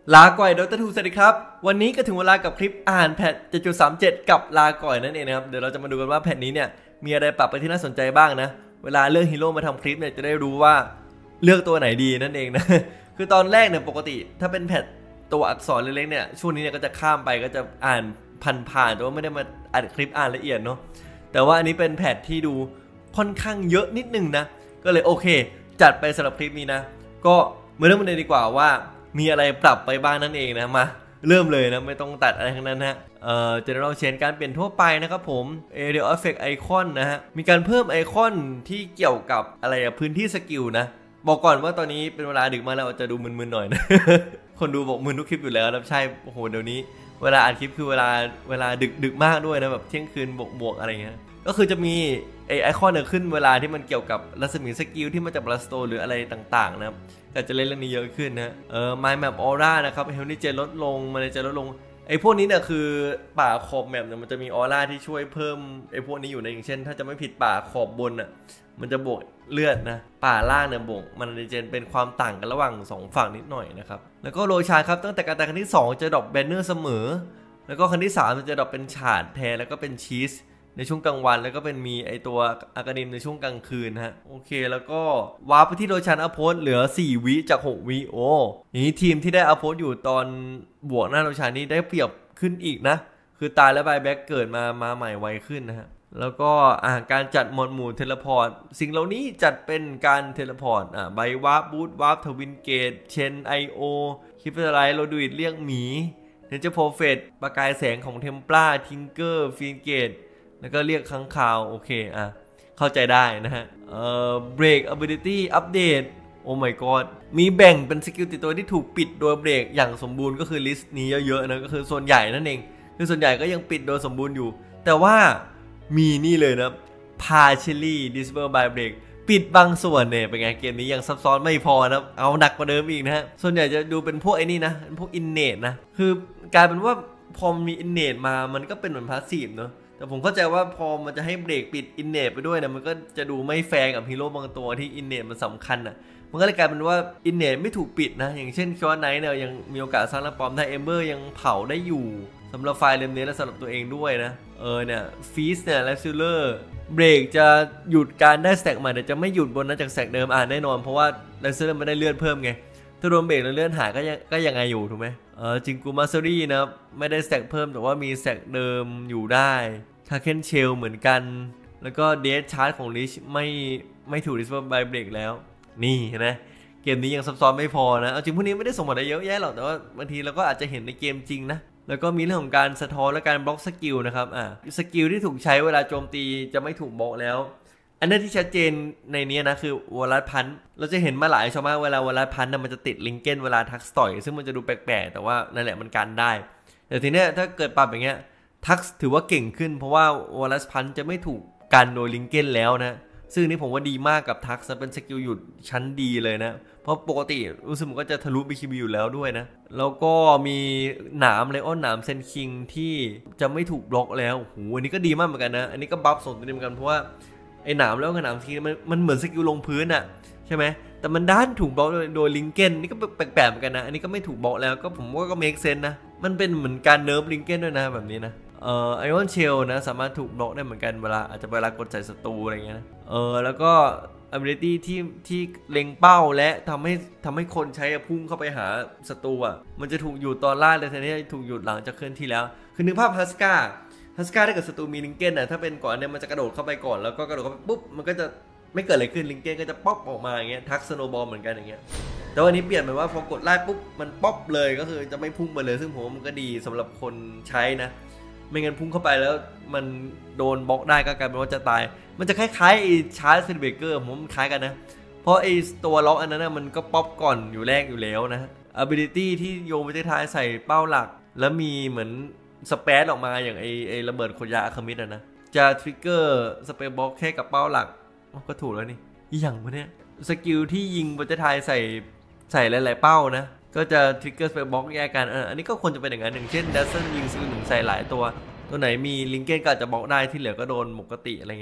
ลาก่อยดรทูสวัสดีครับวันนี้ก็ถึงเวลากับคลิปอ่านแพท 7.37 กับลาก่อยนั่นเองนะครับเดี๋ยวเราจะมาดูกันว่าแพทนี้เนี่ยมีอะไรปรับไปที่น่าสนใจบ้างนะเวลาเลือกฮีโร่มาทำคลิปเนี่ยจะได้รู้ว่าเลือกตัวไหนดีนั่นเองนะคือตอนแรกเนี่ยปกติถ้าเป็นแพทตัวอักษรเล็กๆเนี่ยช่วงนี้เนี่ยก็จะข้ามไปก็จะอ่านผ่านๆแต่ว่าไม่ได้มาอ่านคลิปอ่านละเอียดเนาะแต่ว่าอันนี้เป็นแพทที่ดูค่อนข้างเยอะนิดนึงนะก็เลยโอเคจัดไปสำหรับคลิปนี้นะก็มาเริ่มกันเลยดีกว่าว่ามีอะไรปรับไปบ้างนั่นเองนะมาเริ่มเลยนะไม่ต้องตัดอะไรทั้งนั้นฮะGeneral Change การเปลี่ยนทั่วไปนะครับผม Area Effect Icon นะฮะมีการเพิ่มไอคอนที่เกี่ยวกับอะไรพื้นที่สกิลนะบอกก่อนว่าตอนนี้เป็นเวลาดึกมาแล้วจะดูมึนๆหน่อยนะ คนดูบอกมึนทุกคลิปอยู่แล้วนะใช่โอ้โหเดี๋ยวนี้เวลาอัดคลิปคือเวลาดึกมากด้วยนะแบบเที่ยงคืนบวกอะไรเงี้ยก็คือจะมีไอคอนเนี่ยขึ้นเวลาที่มันเกี่ยวกับรัศมีสกิลที่มาจากบลัสโตหรืออะไรต่างๆนะครับแต่จะเล่นเรื่องนี้เยอะขึ้นนะMy Map Aura นะครับเฮลนี่เจลดลงมันจะลดลงไอพวกนี้เนี่ยคือป่าขอบแมปเนี่ยมันจะมีออร่าที่ช่วยเพิ่มไอพวกนี้อยู่ในอย่างเช่นถ้าจะไม่ผิดป่าขอบบนอ่ะมันจะบวกเลือดนะป่าล่างเนี่ยบวกมันเจนเป็นความต่างกันระหว่าง2ฝั่งนิดหน่อยนะครับแล้วก็โรชาครับตั้งแต่การแต่ครั้งที่2จะดรอปแบนเนอร์เสมอแล้วก็ครั้งที่3มันจะดรอปเป็นฉาดแทนแล้วก็เป็นชีสในช่วงกลางวันแล้วก็เป็นมีไอตัวอากานิมในช่วงกลางคืนฮะโอเคแล้วก็วาร์ปไปที่โรชันอัพโพสเหลือ4วิจาก6วิโออย่างนี้ทีมที่ได้อัพโพสอยู่ตอนบวกหน้าโรชันนี้ได้เปรียบขึ้นอีกนะคือตายแล้วบายแบ็กเกิดมาใหม่ไวขึ้นนะฮะแล้วก็การจัดหมวดหมู่เทเลพอร์ตสิ่งเหล่านี้จัดเป็นการเทเลพอร์ตใบวาร์ปบูทวาร์ปทวินเกตเชนไอโอคิปเปอร์ไลท์โรดูอิดเรียกหมีเนเจอร์โพเฟตประกายแสงของเทมปลาทิงเกอร์ฟินเกตแล้วก็เรียกค้างคาวโอเคเข้าใจได้นะฮะbreak ability update โอ้ my god มีแบ่งเป็นสกิลติดตัวที่ถูกปิดโดยเบรกอย่างสมบูรณ์ก็คือลิสต์นี้เยอะๆนะก็คือส่วนใหญ่นั่นเองคือส่วนใหญ่ก็ยังปิดโดยสมบูรณ์อยู่แต่ว่ามีนี่เลยนะ partially disable by break ปิดบางส่วนเนี่ยเป็นไงเกมนี้ยังซับซ้อนไม่พอนะเอาหนักกว่าเดิมอีกนะฮะส่วนใหญ่จะดูเป็นพวกไอ้นี่นะพวก innate นะคือกลายเป็นว่าพอมี innate มามันก็เป็นเหมือน passive เนาะแต่ผมเข้าใจว่าพอมันจะให้เบรกปิดอินเนตไปด้วยนะมันก็จะดูไม่แฟร์กับฮีโร่บางตัวที่อินเนตมันสำคัญมันก็เลยกลายเป็นว่าอินเนตไม่ถูกปิดนะอย่างเช่นคิวไนท์เนี่ยยังมีโอกาสสร้างระปอมได้เอมเบอร์ยังเผาได้อยู่สำหรับไฟล์เลมเนสและสำหรับตัวเองด้วยนะเนี่ยฟีสเนี่ยและซิลเลอร์เบรกจะหยุดการได้สแต็กใหม่แต่จะไม่หยุดบนนั้นจากสแต็กเดิมแน่นอนเพราะว่าและซิลเลอร์ไม่ได้เลื่อนเพิ่มไงถ้าโดนเบรกแล้วเลื่อนหายก็ยังไงอยู่ถูกไหมจิงกูมาซอรี่นะไม่ได้สแต็กเพิ่มแต่ว่ามีสแต็กเดิมอยู่ได้ทาเคนเชลเหมือนกันแล้วก็เดสชาร์จของลิชไม่ถูกดิสเบอร์บายเบรกแล้วนี่เห็นไหมเกมนี้ยังซับซ้อนไม่พอนะเอาจริงพวกนี้ไม่ได้ส่งผลอะไรเยอะแยะหรอกแต่ว่าบางทีเราก็อาจจะเห็นในเกมจริงนะแล้วก็มีเรื่องของการสะท้อนและการบล็อกสกิลนะครับสกิลที่ถูกใช้เวลาโจมตีจะไม่ถูกบล็อกแล้วอันนี้ที่ชัดเจนในนี้นะคือวอลลัสพันเราจะเห็นมาหลายชาวบ้านเวลาวอลลัสพันมันจะติดลิงเก้นเวลาทักต่อยซึ่งมันจะดูแปลกๆแต่ว่านั่นแหละมันกันได้แต่ทีเนี้ยถ้าเกิดปรับอย่างเงี้ยทักถือว่าเก่งขึ้นเพราะว่าวอลลัสพันจะไม่ถูกกันโดยลิงเก้นแล้วนะซึ่งนี่ผมว่าดีมากกับทักเป็นสกิลหยุดชั้นดีเลยนะเพราะปกติรู้สึกมันก็จะทะลุ BKB อยู่แล้วด้วยนะแล้วก็มีหนามไลออนหนามเซนคิงที่จะไม่ถูกบล็อกแล้วโอ้โหอันนี้ก็ดีมากเหมือนกันนะอันนี้ก็บัฟส่งตัวนี้เหมือนกันเพราะว่าไอ้หนามแล้วกับหนามทีมันเหมือนสกิลลงพื้นอะใช่ไหมแต่มันด้านถูกบล็อกโดยลิงเก้นนี่ก็แปลกๆเหมือนกันนะอันนี้ก็ไม่ถูกบล็อกแล้วก็ผมว่าก็เมคเซนนะมันเป็นเหมือนการเนิร์ฟลิงเก้นด้วยนะแบบนี้นะไอออนเชลนะสามารถถูกบล็อกได้เหมือนกันเวลา กดใส่ศัตรูอะไรเงี้ยนะแล้วก็ ability ที่เล็งเป้าและทำให้คนใช้พุ่งเข้าไปหาศัตรูมันจะถูกหยุดตอนล่าเลยแทนที่จะถูกหยุดหลังจากเคลื่อนที่แล้วคือนึกภาพฮัสกาถ้าเกิดศัตรูมีลิงเก้นถ้าเป็นก่อนเนี่ยมันจะกระโดดเข้าไปก่อนแล้วก็กระโดดเข้าไปปุ๊บมันก็จะไม่เกิดอะไรขึ้นลิงเก้นก็จะป๊อปออกมาอย่างเงี้ยทักสโนบอลเหมือนกันอย่างเงี้ยแต่วันนี้เปลี่ยนไปว่าพอกดไล่ปุ๊บมันป๊อปเลยก็คือจะไม่พุ่งไปเลยซึ่งผมว่ามันก็ดีสำหรับคนใช้นะไม่งั้นพุ่งเข้าไปแล้วมันโดนบล็อกได้ก็กลายเป็นว่าจะตายมันจะคล้ายๆไอ้ชาร์จเซนเบเกอร์ผมมันคล้ายกันนะเพราะไอ้ตัวล็อกอันนั้นมันก็ป๊อปก่อนอยู่แรกอยู่แล้วนะ ability ที่โยงไปท้ายใส่เป้าหลักแล้วมีเหมือนสเปซออกมาอย่างไอ้ระเบิดขยะอะคามิดนะจะทริกเกอร์สเปซบล็อกแค่กับเป้าหลักก็ถูกแล้วนี่อย่างวะเนี่ยสกิลที่ยิงบนท้ายใส่หลายๆเป้านะก็จะทริกเกอร์สเปซบล็อกแยกกันอันนี้ก็ควรจะเป็นอย่างนั้นอย่างเช่นดัซเซนยิงสกิลหนึ่งใส่หลายตัวไหนมีลิงเก้นก็อาจจะบล็อกได้ที่เหลือก็โดนปกติอะไรเงี้ยนะ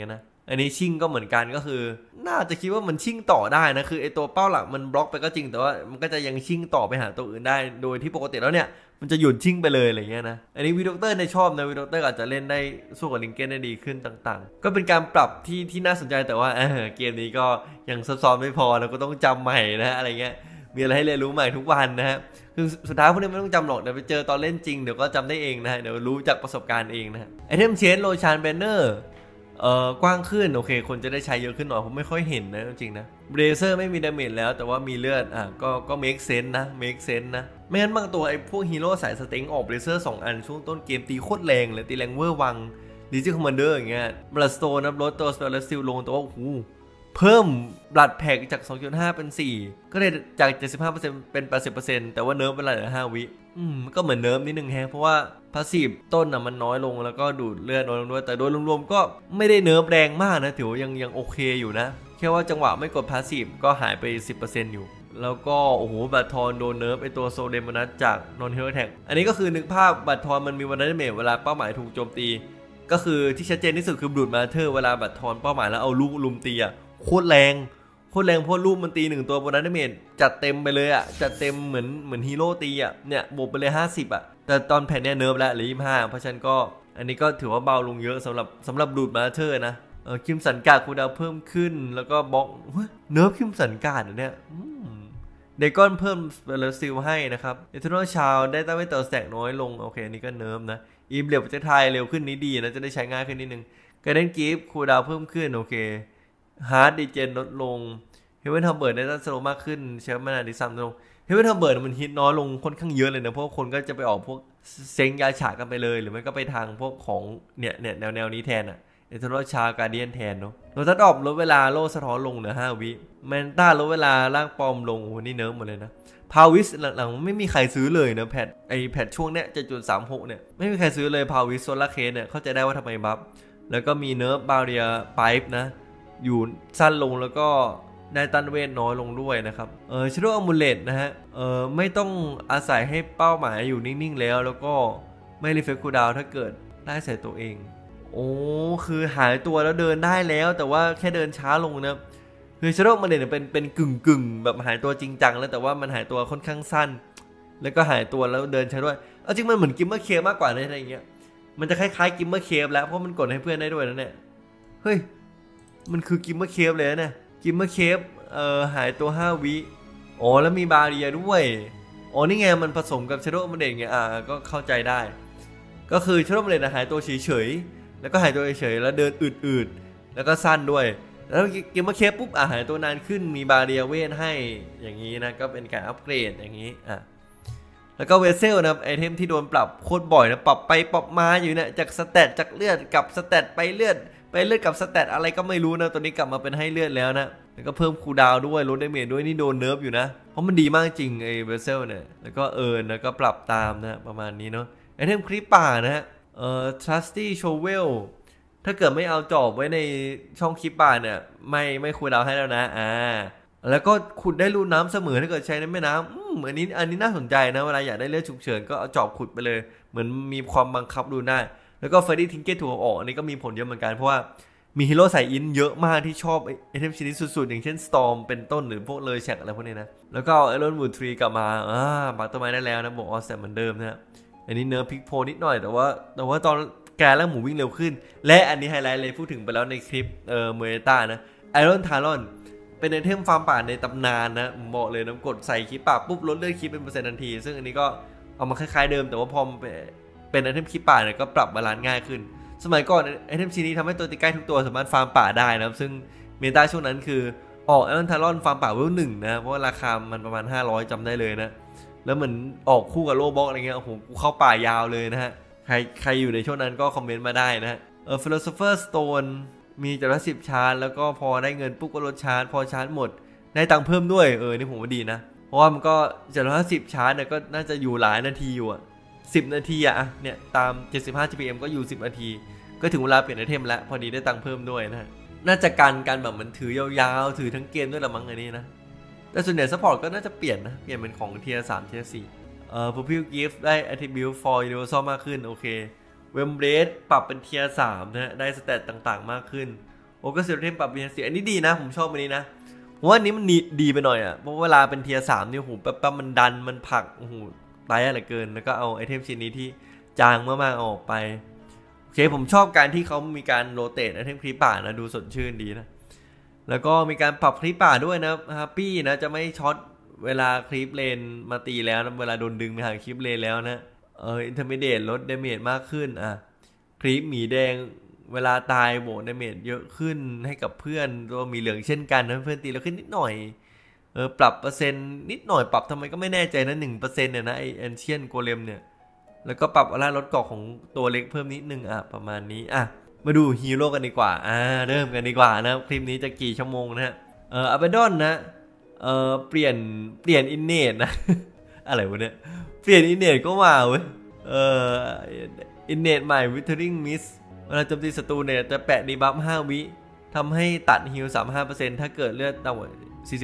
อันนี้ชิ่งก็เหมือนกันก็คือน่าจะคิดว่ามันชิ่งต่อได้นะคือไอตัวเป้าหลักมันบล็อกไปก็จริงแต่ว่ามันก็จะยังชิ่งต่อไปหาตัวอื่นได้โดยที่ปกติแล้วเนี่ยมันจะหยุดชิ่งไปเลยอะไรเงี้ยนะอันนี้วีด็อกเตอร์ในชอบนะวีด็อกเตอร์อาจจะเล่นได้สู้กับลิงเก้นได้ดีขึ้นต่างๆก็เป็นการปรับที่น่าสนใจแต่ว่าเกมนี้ก็ยังซับซ้อนไม่พอแล้วก็ต้องจำใหม่นะอะไรเงี้ยมีอะไรให้เรียนรู้ใหม่ทุกวันนะฮะคือสุดท้ายพวกนี้ไม่ต้องจำหรอกเดี๋ยวไปเจอตอนเล่นจริงเดี๋ยวก็จำได้เองนะฮะเดี๋ยวรู้จากประสบการณ์เองนะฮะไอเทมเชนโลชานแบนเนอร์กว้างขึ้นโอเคคนจะได้ใช้เยอะขึ้นหน่อยผมไม่ค่อยเห็นนะจริงๆนะเบรเซอร์ไม่มีดาเมจแล้วแต่ว่ามีเลือดก็เมคเซนส์นะเมคเซนส์นะไม่งั้นบางตัวไอ้พวกฮีโร่สายสเต็งออกเบรเซอร์2 อันช่วงต้นเกมตีโคตรแรงเลยตีแรงเวอร์วังดิจิคอมมานเดอร์อย่างเงี้ยบลัดสโตนนะลดตัวสเปลซิลลงแต่ว่าโอ้โหเพิ่มบลัดแพ็กจาก 2.5 เป็น 4ก็เลยจาก 75% เป็น 80% แต่ว่าเนิร์ฟเป็นอะไรเหลือ5 วิก็เหมือนเนิร์ฟนิดนึงแฮะเพราะว่าพาสซีฟต้นมันน้อยลงแล้วก็ดูดเลือดน้อยลงด้วยแต่โดยรวมๆก็ไม่ได้เนิร์ฟแรงมากนะถือว่ายังโอเคอยู่นะแค่ว่าจังหวะไม่กดพาสซีฟก็หายไป 10% อยู่แล้วก็โอ้โหบัตทอนโดนเนิร์ฟไอตัวโซเดมนัสจากนอนฮีโร่แท็กอันนี้ก็คือนึกภาพบัตทอนมันมีวันดาเมจเวลาเป้าหมายถูกโจมตีก็คือที่ชัดเจนที่สุดคือดูดมาเธอเวลาบัตทอนเป้าหมายแล้วเอาลูกลุมตีโคตรแรงเพราะลูกมันตี1ตัวบนนั้นดาเมจจัดเต็มไปเลยจัดเต็มเหมือนฮีโร่ตีเนี่ยบวกไปเลย50แต่ตอนแผ่นเนี่ยเนิร์ฟแล้วหรือ25เพราะฉะนั้นก็อันนี้ก็ถือว่าเบาลงเยอะสำหรับดูดมาเธอนะคิมสันการ์ดคูลดาวน์เพิ่มขึ้นแล้วก็บล็อกเนิร์ฟคิมสันการ์ดเนี่ยเดกอนเพิ่มสเปลซิลให้นะครับเอเทอร์นอลชาวได้ตั้งไว้ต่อแสกน้อยลงโอเคอันนี้ก็เนิร์ฟนะอีเบลประเทศไทยเร็วขึ้นนี้ดีนะจะได้ใช้ง่ายขึ้นนิดนึงการเล่นกีฟคูลดาวน์เพิ่มขึ้นโอเคฮาร์ดดีเจนลดลงเฮเวนทัมเบิร์ดได้ตั้งสโลมากขึ้นเชฟมานาดิซัมลงเฮเวนทัมเบิร์ดมันฮิตน้อยลงค่อนข้างเยอะเลยนะเพราะคนก็จะไปออกพวกเซ็งยาฉากันไปเลยหรือไม่ก็ไปทางพวกของเนี่ยแนวนี้แทนเอเทอร์นอลชาการเดียนแทนเนาะโรตัสออกลดเวลาโล่สะท้อนลงเหลือ5 วิแมนต้าลดเวลาร่างปลอมลงโอ้นี่เนิร์ฟหมดเลยนะพาวิสหลังๆไม่มีใครซื้อเลยนะแพทช่วงเนี้ย7.36เนี่ยไม่มีใครซื้อเลยพาวิสโซลาเคสเนี่ยเข้าใจได้ว่าทำไมบัฟแล้วก็มีเนิร์ฟบาเรียไพป์นะอยู่สั้นลงแล้วก็ได้ตันเวทน้อยลงด้วยนะครับชิโร่อมูเลตนะฮะไม่ต้องอาศัยให้เป้าหมายอยู่นิ่งๆแล้วก็ไม่รีเฟกคูลดาวน์ถ้าเกิดได้ใส่ตัวเองโอ้คือหายตัวแล้วเดินได้แล้วแต่ว่าแค่เดินช้าลงนะคือชิโร่อมูเลตเป็นกึ่งแบบหายตัวจริงจังแล้วแต่ว่ามันหายตัวค่อนข้างสั้นแล้วก็หายตัวแล้วเดินช้าด้วยเอาจริงมันเหมือนกิมเมอร์เคฟมากกว่าอะไรอย่างเงี้ยมันจะคล้ายๆกิมเมอร์เคฟแล้วเพราะมันกดให้เพื่อนได้ด้วยนะเนี่ยเฮ้ยมันคือกิมเมอร์เคฟเลยนะกิมเมอร์เคฟหายตัว5 วิอ๋อแล้วมีบาเรียด้วยอ๋อนี่ไงมันผสมกับชิโร่อมูเลตไงก็เข้าใจได้ก็คือชิโร่อมูเลตหายตัวเฉยๆแล้วก็หายตัวเฉยๆแล้วเดินอืดๆแล้วก็สั้นด้วยแล้วเกมเมอร์เคฟปุ๊บหายตัวนานขึ้นมีบาเรียเวทให้อย่างนี้นะก็เป็นการอัปเกรดอย่างนี้แล้วก็เวเซลนะไอเทมที่โดนปรับโคตรบ่อยนะปรับไปปรับมาอยู่เนี่ยจากสแตทจากเลือดกับสแตทไปเลือดกับสแตทอะไรก็ไม่รู้นะตัวนี้กลับมาเป็นให้เลือดแล้วนะแล้วก็เพิ่มคูลดาวน์ด้วยลดดาเมจด้วยนี่โดนเนิร์ฟอยู่นะเพราะมันดีมากจริงไอเวเซลเนี่ยแล้วก็แล้วก็ปรับตามนะประมาณนี้เนาะไอเทมคลิปป่านะฮะtrusty shovel ถ้าเกิดไม่เอาจอบไว้ในช่องคลิปป่าเนี่ยไม่คูลดาวน์ให้แล้วนะแล้วก็ขุดได้รูน้ำเสมอถ้าเกิดใช้ในแม่น้ำอันนี้น่าสนใจนะเวลาอยากได้เลือดฉุกเฉินก็เอาจอบขุดไปเลยเหมือนมีความบังคับดูได้แล้วก็เฟรดดี้ทิงเก็ตถูกออกอันนี้ก็มีผลเยอะเหมือนกันเพราะว่ามีฮีโร่สายอินเยอะมากที่ชอบไอเทมชนิดสุดๆอย่างเช่นสตอร์มเป็นต้นหรือพวกเลยแชกอะไรพวกนี้นะแล้วก็ไอรอนวูดทรีกลับมาปักต้นไม้ได้แล้วนะบวกออสแซมเหมือนเดิมนะอันนี้เนื้อพิกโพนิดหน่อยแต่ว่าตอนแกแล้วหมูวิ่งเร็วขึ้นและอันนี้ไฮไลท์เลยพูดถึงไปแล้วในคลิปเมเอต้านะไอรอนทารอนเป็นไอเทมฟาร์มป่าในตำนานนะบอกเลยนะกดใส่คลิปป่าปุ๊บลดเลือดคลิปเป็น%ทันทีซึ่งอันนี้ก็เอามาคล้ายๆเดิมแต่ว่าพอเป็นไอเทมคลิปป่าเนี่ยก็ปรับบาลานซ์ง่ายขึ้นสมัยก่อนไอเทมชิ้นนี้ทำให้ตัวตีใกล้ทุกตัวสามารถฟาร์มป่าได้นะซึ่งเมตาช่วงนั้นคือออกไอรอนทารอนฟาร์มป่าเวล1นะเพราะว่าราคามันประมาณ500จำได้เลยนะแล้วเหมือนออกคู่กับโลบ็อกอะไรเงี้ยโอ้โหกูเข้าป่ายาวเลยนะฮะใครอยู่ในช่วงนั้นก็คอมเมนต์มาได้นะPhilosopher Stone มีจากละ10ชาร์จแล้วก็พอได้เงินปุ๊บก็ลดชาร์จพอชาร์จหมดได้ตังค์เพิ่มด้วยนี่ผมว่าดีนะเพราะว่ามันก็จากละ10ชาร์จเนี่ยก็น่าจะอยู่หลายนาทีอยู่10 นาทีเนี่ยตาม75 GPM ก็อยู่10 นาทีก็ถึงเวลาเปลี่ยนไอเทมแล้วพอดีได้ตังค์เพิ่มด้วยนะน่าจะการแบบมันถือยาวๆถือทั้งเกมด้วยละมั้งอันนี้นะแต่ส่วนใหญ่ซัพพอร์ตก็น่าจะเปลี่ยนเป็นของเทียร์3เทียร์4Pupil Gift ได้ Attribute for Universal มากขึ้นโอเคเวมเบรดปรับเป็นเทียร์3นะได้สเตตต่างๆมากขึ้นโอเกอร์เซลเทมปรับเบียร์เสียอันนี้ดีนะผมชอบอันนี้นะผมว่าอันนี้มันดีไปหน่อยอ่ะเพราะเวลาเป็นเทียร์3นี่โหแป๊บมันดันมันผลักโอ้โหตายอะไรเกินแล้วก็เอาไอเทมชิ้นนี้ที่จางมากๆออกไปโอเคผมชอบการที่เขามีการโรเตทไอเทมคลิปป่านะดูสดชื่นดีนะแล้วก็มีการปรับคลิปป่าด้วยนะฮัปปี้นะจะไม่ช็อตเวลาคลิปเลนมาตีแล้วนะเวลาโดนดึงไปหาคลิปเลนแล้วนะอินเทอร์มีเดียตลดดาเมจมากขึ้นคลิปหมีแดงเวลาตายโบดาเมจเยอะขึ้นให้กับเพื่อนตัวมีเหลืองเช่นกันนะเพื่อนตีแล้วขึ้นนิดหน่อยปรับเปอร์เซ็นต์นิดหน่อยปรับทำไมก็ไม่แน่ใจนะ 1% เนี่ยนะไอแอนเชียนโกเลมเนี่ยแล้วก็ปรับลดเกาะของตัวเล็กเพิ่มนิดนึงประมาณนี้มาดูฮีโร่กันดีกว่าเริ่มกันดีกว่านะคลิปนี้จะกี่ชั่วโมงนะฮะอัปเดตนะเปลี่ยนอินเนตนะ อะไรวะเนี่ยเปลี่ยนอินเนตก็มาเว้ยอินเนตใหม่ Withering Mist เวลาโจมตีศัตรูเนี่ยจะแปะดีบัฟ5 วิทำให้ตัดฮิล 35% ถ้าเกิดเลือดต่ำกว่า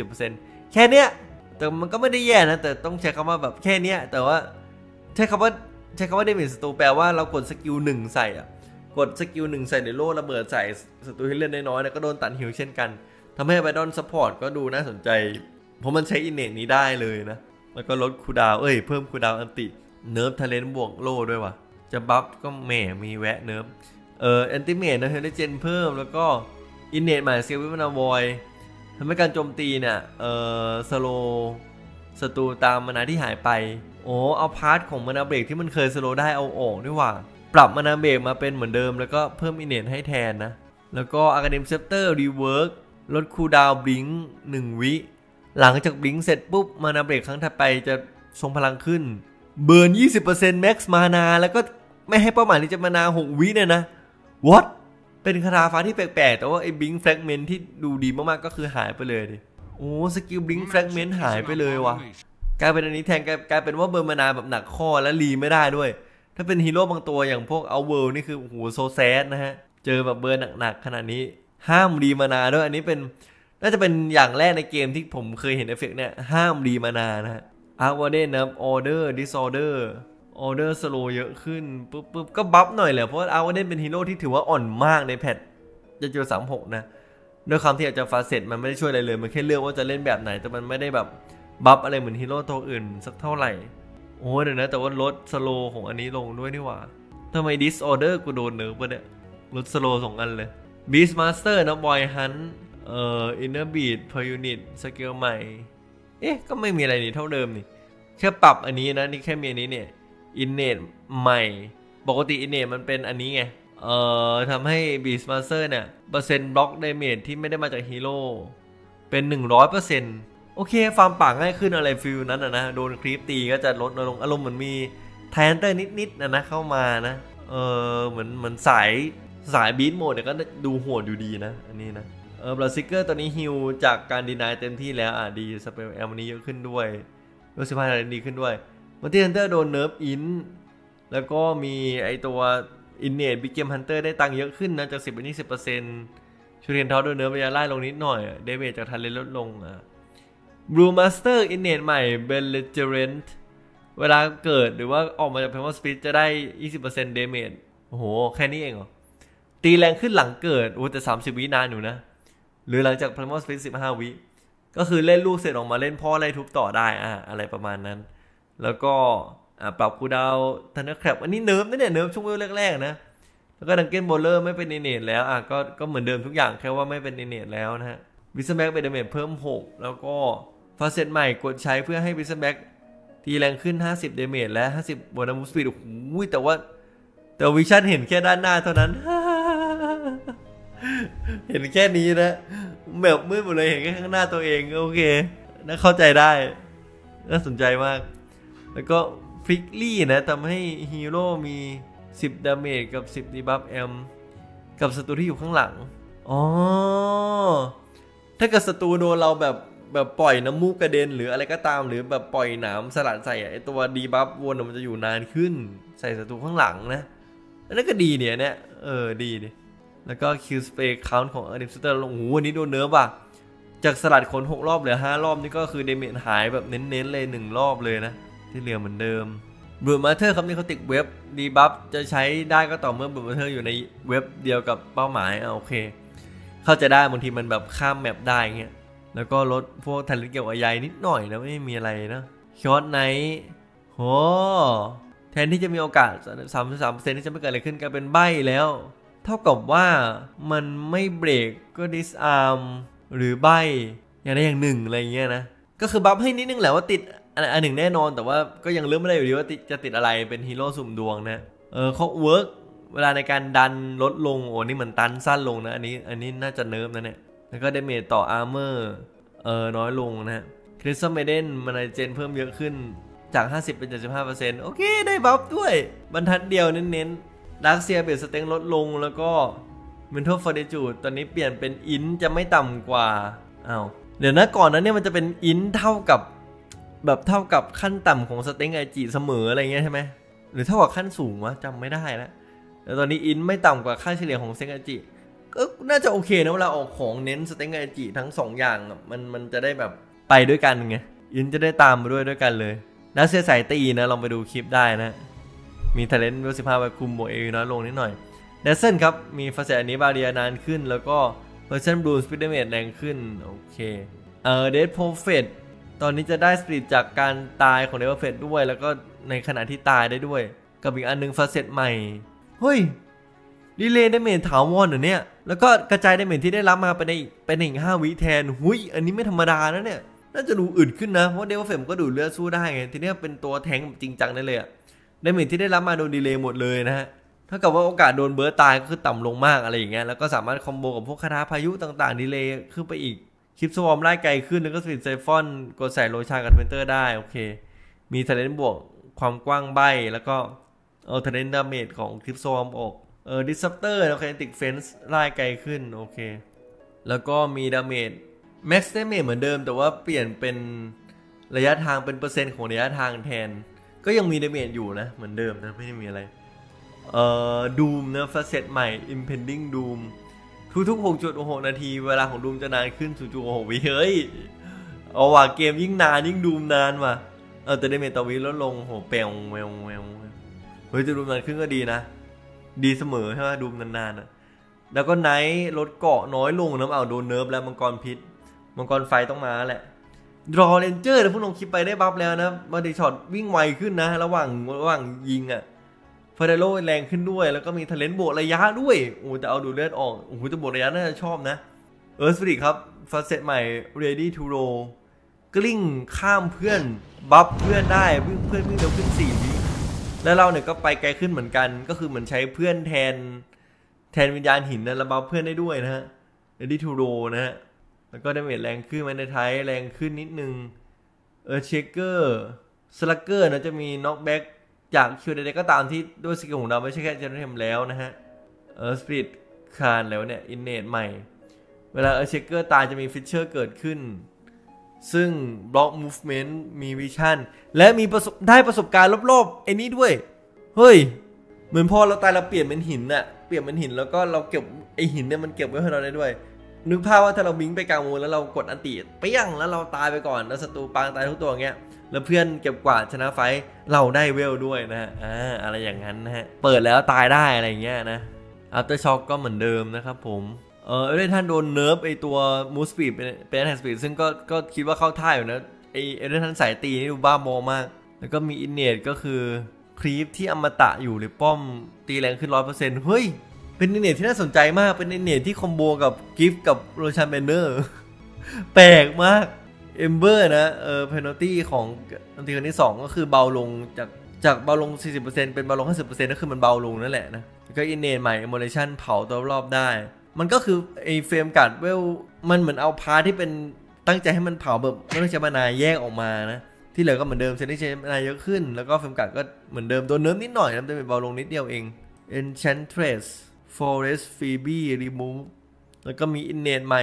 40% แค่เนี้ยแต่มันก็ไม่ได้แย่นะแต่ต้องใช้คำว่าแบบแค่เนี้ยแต่ว่าใช้คำว่าเดเมจศัตรูแปลว่าเรากดสกิล1ใส่กดสกิล1ใส่ในโล่ระเบิดใส่ศัตรูที่เลือดน้อยๆก็โดนตัดฮิลเช่นกันทำให้ไบดอนซัพพอร์ตก็ดูน่าสนใจเพราะมันใช้อินเนตนี้ได้เลยนะแล้วก็ลดคูลดาวน์เพิ่มคูลดาวน์อันติเนิร์ฟทาเลนต์บวกโล่ด้วยว่ะจะบัฟก็แหมมีแวะเนิร์ฟแอนติเมทนะเฮลเจนเพิ่มแล้วก็อินเนตใหม่เซลวิวนาบอยทำให้การโจมตีเนี่ยสโลศัตรูตามมานาที่หายไปเอาพาร์ทของมานาเบรกที่มันเคยสโลได้เอาออกด้วยว่ะปรับมานาเบรกมาเป็นเหมือนเดิมแล้วก็เพิ่มอินเนตให้แทนนะแล้วก็อะคาเดมเซปเตอร์รีเวิร์กลดคูลดาวน์บลิงค์1 วิหลังจากบลิงค์เสร็จปุ๊บมานาเบรกครั้งถัดไปจะทรงพลังขึ้นเบิร์น 20% max มานาแล้วก็ไม่ให้เป้าหมายที่จะมานา6 วิเนี่ยนะ what เป็นคาถาฟ้าที่แปลกๆแต่ว่าไอ้บลิงค์แฟกเมนต์ที่ดูดีมากๆก็คือหายไปเลยดิสกิลบลิงค์แฟกเมนต์หายไปเลยว่ะกลายเป็นอันนี้แทนกลายเป็นว่าเบิร์นมานาแบบหนักข้อและรีไม่ได้ด้วยถ้าเป็นฮีโร่บางตัวอย่างพวกเอาเวิลด์นี่คือโอ้โหโซแซดนะฮะเจอแบบเบิร์นหนักๆขนาดนี้ห้ามรีมานาด้วยอันนี้เป็นน่าจะเป็นอย่างแรกในเกมที่ผมเคยเห็นเอฟเฟกต์เนี่ยห้ามรีมานานะฮะอาร์วาเดนนะออเดอร์ดิสออเดอร์สโลเยอะขึ้นปุ๊บก็บัฟหน่อยแหละเพราะอาร์วาเดนเป็นฮีโร่ที่ถือว่าอ่อนมากในแพทจะเจอ36นะด้วยความที่อาจจะฟาเซตมันไม่ได้ช่วยอะไรเลยมันแค่เลือกว่าจะเล่นแบบไหนแต่มันไม่ได้แบบบัฟอะไรเหมือนฮีโร่ตัวอื่นสักเท่าไหร่เดี๋ยวนะแต่ว่าลดสโลของอันนี้ลงด้วยนี่หว่าทำไมดิสออเดอร์กูโดนเนิร์ฟวะเนี่ยลดสโล2 อันเลยบีสมาสเตอร์นะบอยฮันอินเนอร์บีทเพอร์ยูนิตสเกลใหม่ก็ไม่มีอะไรนี่เท่าเดิมนี่แค่ปรับอันนี้นะนี่แค่มีอันนี้เนี่ยอินเนตใหม่ปกติอินเนตมันเป็นอันนี้ไงทำให้บีสมาสเตอร์เนี่ยเปอร์เซ็นต์บล็อกดาเมจที่ไม่ได้มาจากฮีโร่เป็น 100%โอเคฟาร์มป่าง่ายขึ้นอะไรฟิลนั้นนะโดนคลิปตีก็จะลดลงอารมณ์เหมือนมีไทแอนเตอร์นิดๆนะเข้ามานะเหมือนสายบีทโหมดเนี่ยก็ดูโหดอยู่ดีนะอันนี้นะบลัดซิกเกอร์ตอนนี้ฮิลจากการดีนายเต็มที่แล้วดีสเปลแอลมันนี้เยอะขึ้นด้วยรู้สึกว่าอะไรดีขึ้นด้วยมันที่ฮันเตอร์โดนเนิร์ฟอินแล้วก็มีไอตัวอินเนตบิ๊กเกมฮันเตอร์ได้ตังค์เยอะขึ้นนะจาก10 เป็น 20%ชูเรียนทอโดนเนิร์ฟระยะไล่ลงนิดหน่อยเดเมจจากทันเลนลดลงบลูมาสเตอร์อินเนตใหม่เบลเลเจเรนต์เวลาเกิดหรือว่าออกมาจากเพลมอสปีดจะได้ 20% เดเมจโอ้โหแค่นี้เองเหรอตีแรงขึ้นหลังเกิดแต่30 วินานอยู่นะหรือหลังจากเพลมอสปีด15 วิก็คือเล่นลูกเสร็จออกมาเล่นพ่อไล่ทุบต่อได้อะไรประมาณนั้นแล้วก็ปรับคูลดาวน์ทันเนอร์แครบอันนี้เนิร์ฟนะเนี่ยเนิร์ฟช่วงเวลแรกๆนะแล้วก็ดังเก้นโบลเลอร์ไม่เป็นอินเนตแล้วก็เหมือนเดิมทุกอย่างแค่ว่าไม่เป็นอินเนตแล้วนะฮะวิสแบ็กเป็นดาเมจเพิ่ม6แล้วก็ฟาเซตใหม่กดใช้เพื่อให้วิสแบ็กตีแรงขึ้น50 ดาเมจและ50โบนัสมูฟสปีดโอ้โหแต่วิชั่นเห็นแค่ด้านหน้าเท่านั้น เห็นแค่นี้นะแบบมืดหมดเลยเห็นแค่ข้างหน้าตัวเองโอเคน่าเข้าใจได้น่าสนใจมากแล้วก็ฟลิกลี่นะทำให้ฮีโร่มี10 ดาเมจกับ10 ดีบัฟแอมกับศัตรูที่อยู่ข้างหลังถ้าเกิดศัตรูโดนเราแบบปล่อยน้ำมูกกระเด็นหรืออะไรก็ตามหรือแบบปล่อยหนามสลัดใส่ไอตัวดีบัฟวนมันจะอยู่นานขึ้นใส่ศัตรูข้างหลังนะอันนั้นก็ดีเนี่ยดีดิแล้วก็คิวสเปย์คาวน์ของอดิฟสเตอร์โอ้โหวันนี้โดนเนิร์ฟจากสลัดขน6 รอบเหลือ5 รอบนี่ก็คือเดเมจหายแบบเน้นๆเลย1 รอบเลยนะที่เหลือเหมือนเดิมบลูมาเธอร์ครับนี่เขาติดเว็บดีบัฟจะใช้ได้ก็ต่อเมื่อบลูมาเธอร์อยู่ในเว็บเดียวกับเป้าหมายโอเคเข้าใจได้บางทีมันแบบข้ามแมปได้เงี้ยแล้วก็ลดพวกทันลิเกี่ยวกับใยนิดหน่อยนะไม่มีอะไรนะช็อตไนท์โหแทนที่จะมีโอกาส 33%ที่จะไม่เกิดอะไรขึ้นกลายเป็นใบ้แล้วเท่ากับว่ามันไม่เบรกก็ดิสอาร์มหรือใบ้อย่างใดอย่างหนึ่งอะไรเงี้ยนะก็คือบัฟให้นิดนึงแหละว่าติดอันหนึ่งแน่นอนแต่ว่าก็ยังเลือกไม่ได้อยู่ดีว่าจะติดอะไรเป็นฮีโร่สุ่มดวงนะเขาเวิร์กเวลาในการดันลดลงโอ้นี่เหมือนตันสั้นลงนะอันนี้น่าจะเนิร์ฟนะเนี่ยแล้วก็เดเมจต่ออาร์เมอร์น้อยลงนะฮะคริสตัลเมเดนมันไนเจนเพิ่มเยอะขึ้นจาก50เป็น 75%โอเคได้บัฟด้วยบรรทัดเดียวเน้นๆดาร์คเซียเบสสเต็งลดลงแล้วก็เมนทัลฟอร์เดจูดตอนนี้เปลี่ยนเป็นอินจะไม่ต่ำกว่าอ้าวเดี๋ยวนะก่อนนั้นเนี่ยมันจะเป็นอินเท่ากับขั้นต่ำของสเต็งไอจิเสมออะไรเงี้ยใช่ไหมหรือเท่ากับขั้นสูงวะจำไม่ได้แล้วแต่ตอนนี้อินไม่ต่ำกว่าค่าเฉลี่ยของสเต็งไอจิก็น่าจะโอเคนะเวลาออกของเน้นสเต็งไอจิทั้ง2อย่างมันจะได้แบบไปด้วยกันไงอินจะได้ตามมาด้วยกันเลยนักเสียสายตีนะลองไปดูคลิปได้นะมีทาเลนต์เวล15ไปคุมโบเอน้อยลงนิดหน่อยเดซเซนครับมีฟาเซอันนี้บาเรียนานขึ้นแล้วก็เวอร์ชันบลูสปิดเดเมจแรงขึ้นโอเคเดดโพเฟตตอนนี้จะได้สปิริตจากการตายของเดดโพเฟตด้วยแล้วก็ในขณะที่ตายได้ด้วยกับอีกอันนึงฟาเซตใหม่เฮ้ยดีเลย์ดาเมจถาวรเหรอเนี่ยแล้วก็กระจายดาเมจที่ได้รับมาเป็นอีก5 วิแทนหุยอันนี้ไม่ธรรมดานะเนี่ยน่าจะดูอึดขึ้นนะเพราะเดดโพเฟตก็ดูดเลือดสู้ได้ไงทีนี้เป็นตัวแทงจริงจังได้เลยอะดาเมจที่ได้รับมาโดนดีเลย์หมดเลยนะฮะเท่ากับว่าโอกาสโดนเบิร์ตตายก็คือต่ำลงมากอะไรอย่างเงี้ยแล้วก็สามารถคอมโบกับพวกคาถาพายุต่างๆดีเลย์ขึ้นไปอีกคลิปสวอมไล่ไกลขึ้นแล้วก็สปิริตไซฟอนกดใส่โรชากับเวนเตอร์ได้โอเคมีทะเลนบวกความกว้างใบแล้วก็ทะเลนดาเมจของคลิปสวอมออกดิสซัปเตอร์แล้วก็ติกเฟนส์ไล่ไกลขึ้นโอเคแล้วก็มีดาเมจแม็กซ์ดาเมจเหมือนเดิมแต่ว่าเปลี่ยนเป็นระยะทางเป็นเปอร์เซ็นต์ของระยะทางแทนก็ยังมีดาเมจอยู่นะเหมือนเดิมนะไม่ได้มีอะไรดูมนะฟาเซตใหม่ impending doom ทุกๆ 6.6 นาทีเวลาของดูมจะนานขึ้น 0.6 วิเฮ้ยเอาว่ะเกมยิ่งนานยิ่งดูมนานว่ะแต่ดาเมจต่อวิลดลงโหแปลงแววเฮ้ยจะดูมนานขึ้นก็ดีนะดีเสมอใช่ไหมดูมนานๆนะแล้วก็ไนท์ลดเกาะน้อยลงนะโดนเนิร์ฟแล้วมังกรพิษมังกรไฟต้องมาแหละดรอเรนเจอร์แต่ผู้ลงคลิปไปได้บัฟแล้วนะมาดิช็อตวิ่งไวขึ้นนะระหว่างยิงอ่ะฟาเดโลแรงขึ้นด้วยแล้วก็มีทะเลนบวกระยะด้วยโอ้จะเอาดูเลือดออกโอ้จะบวกระยะน่าจะชอบนะสปิริตครับฟาเซตใหม่ ready to roll กลิ้งข้ามเพื่อนบัฟเพื่อนได้เพื่อนวิ่งเร็วขึ้น4 วิแล้วเราเนี่ยก็ไปไกลขึ้นเหมือนกันก็คือเหมือนใช้เพื่อนแทนวิญญาณหินนะแล้วบัฟเพื่อนได้ด้วยนะฮะ ready to roll นะฮะแล้วก็ดาเมจแรงขึ้นมาในท้ายแรงขึ้นนิดนึงเชคเกอร์สลักเกอร์นะจะมีน็อกแบ็กจากคิวใดๆก็ตามที่ด้วยสกิลของเราไม่ใช่แค่เจเนอเรทแล้วนะฮะสปิริตคานแล้วเนี่ยอินเนตใหม่เวลาเชคเกอร์ตายจะมีฟิชเชอร์เกิดขึ้นซึ่งบล็อกมูฟเมนต์มีวิชั่นและมีได้ประสบการณ์รอบๆไอ้นี้ด้วยเฮ้ยเหมือนพอเราตายเราเปลี่ยนเป็นหินน่ะเปลี่ยนเป็นหินแล้วก็เราเก็บไอหินเนี่ยมันเก็บไว้ให้เราได้ด้วยนึกภาพว่าถ้าเราบิงไปกลางวงแล้วเรากดอันติเปี้ยงแล้วเราตายไปก่อนแล้วศัตรูปางตายทุกตัวเงี้ยแล้วเพื่อนเก็บกวาดชนะไฟเราได้เวลด้วยนะฮะอะไรอย่างนั้นนะฮะเปิดแล้วตายได้อะไรเงี้ยนะอัลเตอร์ช็อคก็เหมือนเดิมนะครับผมได้ท่านโดนเนิร์ฟไอตัวมูสปีดเป็นแอนด์สปีดซึ่งก็คิดว่าเข้าท่าอยู่นะไอได้ท่านสายตีนี่ดูบ้าบอมากแล้วก็มีอินเนตก็คือครีปที่อมตะอยู่หรือป้อมตีแรงขึ้น 100% เฮ้ยเป็นอินเนตที่น่าสนใจมากเป็นอินเนตที่คอมโบกับกิฟต์กับโรชันเบนเนอร์แปลกมากเอมเบอร์นะเพนัลตี้ของอันตีคนที่2ก็คือเบาลงจากเบาลง 40% เป็นเบาลง 50% ก็คือมันเบาลงนั่นแหละนะแล้วก็อินเนตใหม่เอมโมเลชั่นเผาตัวรอบได้มันก็คือไอเฟรมการ์ดเวลมันเหมือนเอาพาร์ทที่เป็นตั้งใจให้มันเผาแบบไม่ต้องใช้มานาแยกออกมานะที่เหลือก็เหมือนเดิมเซนที่ใช้มานาเยอะขึ้นแล้วก็เฟรมการ์ดก็เหมือนเดิมโดนเนิร์ฟนิดหน่อยนะแต่เป็นเบาลงนิดเดียวเอง Enchantress Forest Phoebe Remove แล้วก็มีอินเนตใหม่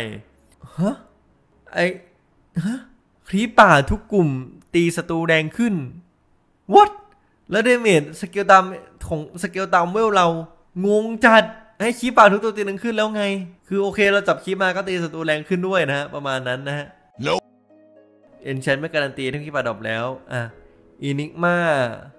ครีป่าทุกกลุ่มตีศัตรูแรงขึ้น What แล้วเดเมจสเกลตามของสเกลตามเวลเรางงจัดให้ครีป่าทุกตัวตีแรงขึ้นแล้วไงคือโอเคเราจับครีมาก็ตีศัตรูแรงขึ้นด้วยนะฮะประมาณนั้นนะฮะ Enchant ไม่การันตีทั้งครีป่าดรอปแล้วอินิกมา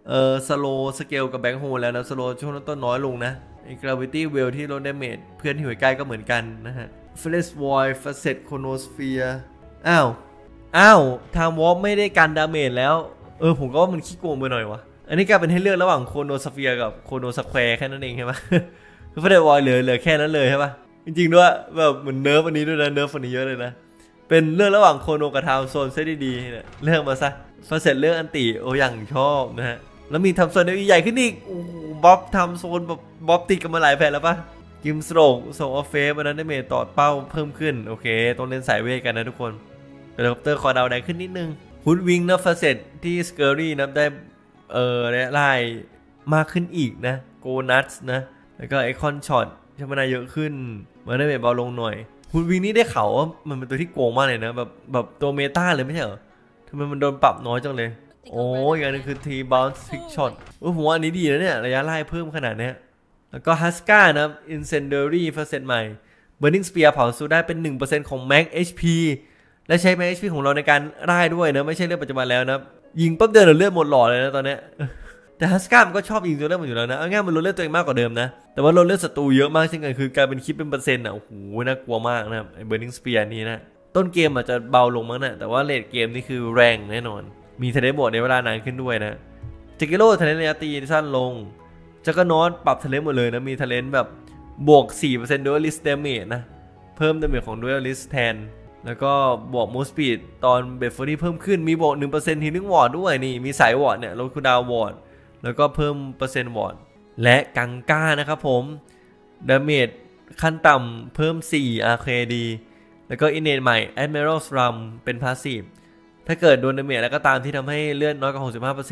สโลสเกลกับแบงค์โฮแล้วนะสโลช่วงต้นน้อยลงนะไอ้ gravity well ที่ลดดาเมจเพื่อนที่อยู่ใกล้ก็เหมือนกันนะฮะ flash void facet chronosphere อ้าวทางวอลไม่ได้กันดาเมจแล้วผมก็ว่ามันขี้โกงไปหน่อยวะอันนี้กลายเป็นให้เลือกระหว่างโคโนสเฟียร์กับโคโนสแควร์แค่นั้นเองใช่ปะคือ flash void เหลือแค่นั้นเลยใช่ปะจริงๆด้วยแบบเหมือนเนิร์ฟอันนี้ด้วยนะเนิร์ฟอันนี้เยอะเลยนะเป็นเรื่องระหว่างโคโนกับไทม์โซนเซตดีๆเนี่ยเลือกมาซะfacetเลือกอันติอย่างชอบนะฮะแล้วมีทำโซนใหญ่ขึ้นอีกบ๊อบทำโซนแบบบ๊อบติดกันมาหลายแผ่นแล้วปะกิมสโตรกส่งออฟเฟสวันนั้นได้เมจต่อเป้าเพิ่มขึ้นโอเคต้องเล่นสายเวทกันนะทุกคนเฮลิคอปเตอร์คอดาวแดงขึ้นนิดนึงฮุดวิงนะฟาเซตที่สเกอรี่นะได้ไล่มากขึ้นอีกนะโกนัทนะแล้วก็ไอคอนช็อตใช้มานาเยอะขึ้นมันได้เมจเบาลงหน่อยฮุดวิงนี่ได้ข่าวว่ามันเป็นตัวที่โกงมากเลยนะแบบตัวเมตาเลยไม่ใช่เหรอทำไมมันโดนปรับน้อยจังเลยโอ้ยอันนี้คือทีบอลทริกช็อตผมว่าอันนี้ดีนะเนี่ยระยะไล่เพิ่มขนาดนี้แล้วก็ฮัสก้านะอินเซนเดอรี่ฟาเซตใหม่เบอร์นิงสเปียร์เผาสู้ได้เป็น 1% ของ Max HP และใช้ Max HP ของเราในการไล่ด้วยนะไม่ใช่เรื่องปัจจุบันแล้วนะยิงปั๊บเดินเลือดหมดหลอดเลยนะตอนนี้แต่ฮัสก้ามันก็ชอบยิงตัวเลือดมันอยู่แล้วนะเอาง่ายมันลดเลือดตัวเองมากกว่าเดิมนะแต่ว่าลดเลือดศัตรูเยอะมากเช่นกันคือกลายเป็นคิดเป็นเปอร์เซ็นต์โอ้โหน่ากลัวมากนะครับไอ้เบอร์นิงสเปียร์นี่นะต้นเกมอาจจะเบาลงมั้งนะแต่ว่าเลทเกมนี่คือแรงแน่นอนมีเทเลบวกในเวลานานขึ้นด้วยนะจิกิโร่เทเลนระยะตีสั้นลงจักรนอตปรับเทเลนหมดเลยนะมีเทเลนแบบบวก 4%ด้วยลิสต์เดเมจนะเพิ่มดาเมจของด้วยลิสต์แทนแล้วก็บวกมูสปีดตอนเบฟเฟอรี่เพิ่มขึ้นมีบวก 1% ทีนึงวอร์ดด้วยนี่มีสายวอร์ดเนี่ยลดคูลดาวน์วอร์ดแล้วก็เพิ่มเปอร์เซ็นต์วอร์ดและกังก้านะครับผมดาเมจขั้นต่ำเพิ่ม4 RKD แล้วก็อินเนตใหม่ Admiral's Rum เป็นพาสซีฟถ้าเกิดโดนดาเมจแล้วก็ตามที่ทำให้เลื่อนน้อยกว่า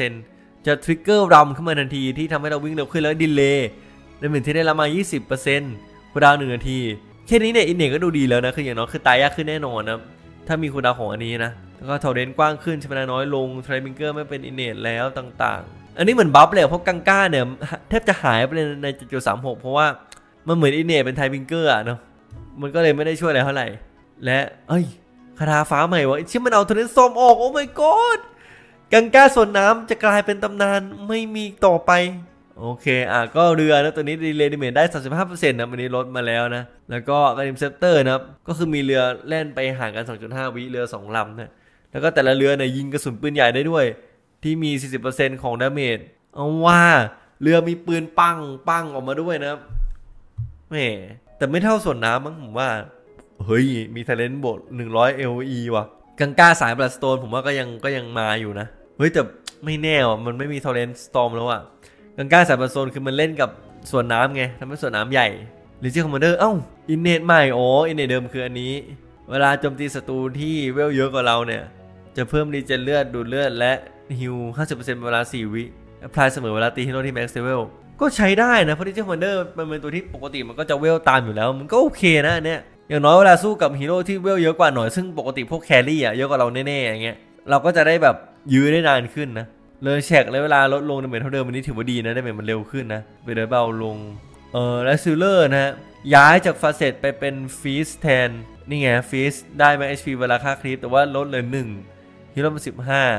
65% จะทริกเกอร์รัมขึ้นมาทันทีที่ทำให้เราวิ่งเร็วขึ้นแล้วดีเลย์ดาเมจที่ได้รับมา 20% คูลดาวน์1 นาทีแค่นี้เนี่ยอินเนตก็ดูดีแล้วนะคืออย่างน้อยคือตายยากขึ้นแน่นอนนะถ้ามีคูลดาวน์ของอันนี้นะแล้วก็ทอร์เรนต์กว้างขึ้นใช้เวลาน้อยลงไทรมิงเกอร์ไม่เป็นอินเนตแล้วต่างๆอันนี้เหมือนบัฟเลยเพราะกังก้าเนี่ยแทบจะหายไปเลยใน 7.36 เพราะว่ามันเหมือนอินเนตเป็นไทรมิงเกอร์อะเนาะมันก็เลยไม่ได้ช่วยอะไรเท่าไหร่และคาถาฟ้าใหม่วะชิมันเอาทอร์เรนต์ส้มออกโอ้ my god กังก้าส่วนน้ำจะกลายเป็นตำนานไม่มีต่อไปโอเคก็เรือนะตัวนี้ดีเลย์ดาเมจได้ 35% นะวันนี้ลดมาแล้วนะแล้วก็การอิมเซปเตอร์นะครับก็คือมีเรือแล่นไปห่างกัน 2.5 วิเรือ2 ลำนะแล้วก็แต่ละเรือเนี่ยยิงกระสุนปืนใหญ่ได้ด้วยที่มี 40% ของดาเมจเอาว่าเรือมีปืนปังออกมาด้วยนะแหมแต่ไม่เท่าส่วนน้ำมั้งผมว่าเฮ้ยมีทาเลนต์บวก100 LE ว่ะกังก้าสายบลัดสโตนผมว่าก็ยังมาอยู่นะเฮ้ยแต่ไม่แน่ว่ะมันไม่มีทาเลนต์สตอร์มแล้วอ่ะกังก้าสายบลัดสโตนคือมันเล่นกับส่วนน้ำไงทำให้ส่วนน้ำใหญ่ลิจิคอมมานเดอร์อินเนตใหม่อินเนตเดิมคืออันนี้เวลาโจมตีศัตรูที่เวลเยอะกว่าเราเนี่ยจะเพิ่มรีเจนเลือดดูดเลือดและฮิล 50% เวลา 4 วิแอพพลายเสมอเวลาตีฮีโร่ที่แม็กซ์เลเวลก็ใช้ได้นะเพราะลิจิคอมมานเดอร์มันเป็นตัวที่ปกติมันก็จะเวลตามอยู่แล้วมันก็โอเคนะอันเนี้ยอย่างน้อยเวลาสู้กับฮีโร่ที่เวลเยอะกว่าหน่อยซึ่งปกติพวกแครี่เยอะกว่าเราแน่ๆอย่างเงี้ยเราก็จะได้แบบยื้อได้นานขึ้นนะเลยแฉกเลยเวลาลดลงดาเมจเท่าเดิมวันนี้ถือว่าดีนะดาเมจมันเร็วขึ้นนะไปเดินเบาลงและซิลเลอร์นะฮะย้ายจากฟาเซตไปเป็นฟีสแทนนี่ไงฟีสได้มา HP เวลาค่าคลิปแต่ว่าลดเลย1ฮีโร่มัน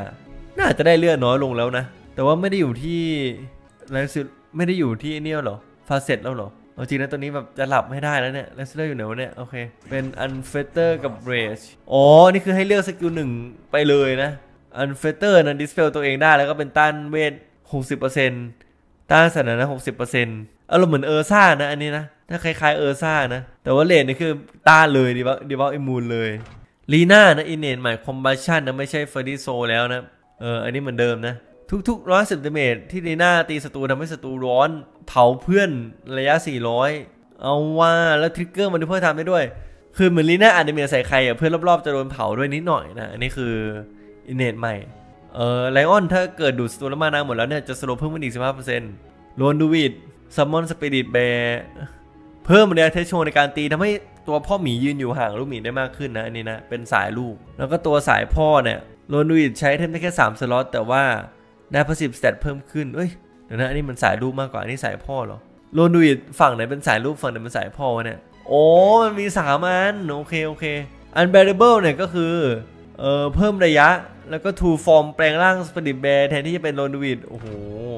15น่าจะได้เลือดน้อยลงแล้วนะแต่ว่าไม่ได้อยู่ที่ไม่ได้อยู่ที่นี่หรอฟาเซตแล้วหรอจริงนะตัวนี้แบบจะหลับไม่ได้แล้วเนี่ยแล้วซิลเลอร์อยู่ไหนวะเนี่ยโอเคเป็นอันเฟเตอร์กับเรจนี่คือให้เลือกสกิล1ไปเลยนะอันเฟเตอร์นั้นดิสเพลตัวเองได้แล้วก็เป็นต้านเวท 60% ต้านสถานะ 60% อารมณ์เหมือนซ่านะอันนี้นะถ้าคล้ายๆซ่านะแต่ว่าเลนนี่คือต้านเลยดีว่าอิมูนเลยลีน่านะอินเนตใหม่คอมบัชชั่นนะไม่ใช่เฟอร์ดิโซแล้วนะอันนี้เหมือนเดิมนะทุกๆ110ดาเมจที่ลีน่าตีศัตรูทำให้ศัตรูร้อนเผาเพื่อนระยะ400เอาว่าแล้วทริกเกอร์มันเพื่อทำได้ด้วยคือเหมือนลีน่าอันดาเมจใส่ใครเพื่อนรอบๆจะโดนเผาด้วยนิดหน่อยนะอันนี้คืออินเนตใหม่ไลออนถ้าเกิดดูดตัวแล้วมานาหมดแล้วเนี่ยจะสโลว์เพิ่มขึ้นอีก 15% โลนดูวิดซัมมอนสปิริตแบร์เพิ่มเรียเทชโชในการตีทำให้ตัวพ่อหมียืนอยู่ห่างลูกหมีได้มากขึ้นนะอันนี้นะเป็นสายลูกแล้วก็ตัวสายพ่อเนี่ยโลนดูวิดใช้เทมได้แค่3 สล็อตแต่ว่าได้พาสซีฟสเตตเพิ่มขึ้นเดี๋ยวนะอันนี้มันสายลูกมากกว่าอันนี้สายพ่อเหรอโลนดูวิดฝั่งไหนเป็นสายลูกฝั่งไหนเป็นสายพ่อเนี่ยมันมี3 อันโอเคอันแบริเบิลเนี่ยก็คือเพิ่มระยะแล้วก็ทูฟอร์มแปลงร่างสปิริตแบร์แทนที่จะเป็นโลนดูวิดโอ้โห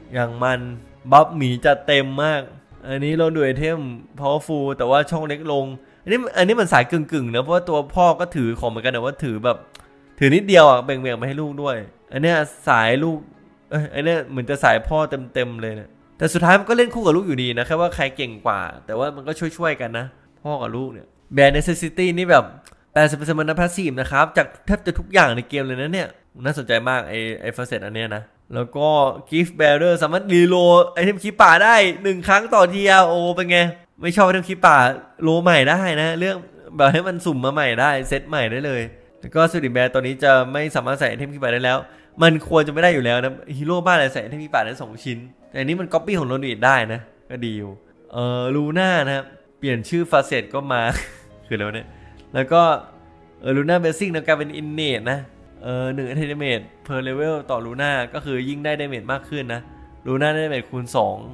อย่างมันบัฟหมีจะเต็มมากอันนี้เราดูไอเทม powerful แต่ว่าช่องเล็กลงอันนี้มันสายกึ่งนะเพราะว่าตัวพ่อก็ถือของเหมือนกันแต่ว่าถือแบบถือนิดเดียวอ่ะแบ่งไปให้ลูกด้วยอันนี้สายลูกอันนี้เหมือนจะสายพ่อเต็มเลยเนี่ยแต่สุดท้ายมันก็เล่นคู่กับลูกอยู่ดีนะแค่ว่าใครเก่งกว่าแต่ว่ามันก็ช่วยกันนะพ่อกับลูกเนี่ยแบรนด์ necessity นี่แบบ 80% มันนะ passive นะครับจากแทบจะทุกอย่างในเกมเลยนะเนี่ยน่าสนใจมากไอฟาเซตอันเนี้ยนะแล้วก็ gift bearer สามารถรีโลไอเทมคีป่าได้1ครั้งต่อทีโอเป็นไงไม่ชอบไอเทมคีป่าโลใหม่ได้นะเรื่องแบบให้มันสุ่มมาใหม่ได้เซตใหม่ได้เลยแล้วก็สวิตแบร์ตัวนี้จะไม่สามารถใส่ไอเทมคีป่าได้แล้วมันควรจะไม่ได้อยู่แล้วนะฮีโร่บ้านอะไรใส่ไอเทมคีป่าได้2ชิ้นแต่อันนี้มันก๊อปปี้ของโรนิดได้นะก็ดีอยู่ลูน่านะครับเปลี่ยนชื่อฟาเซตก็มา คือแล้วเนี่ยแล้วก็ลูน่าเบสซิ่งกลายเป็นอินเนตนะ1 อัลติเมทเพอร์เลเวลต่อลูน่าก็คือยิ่งได้ดาเมจมากขึ้นนะลูน่าได้ดาเมจคูณ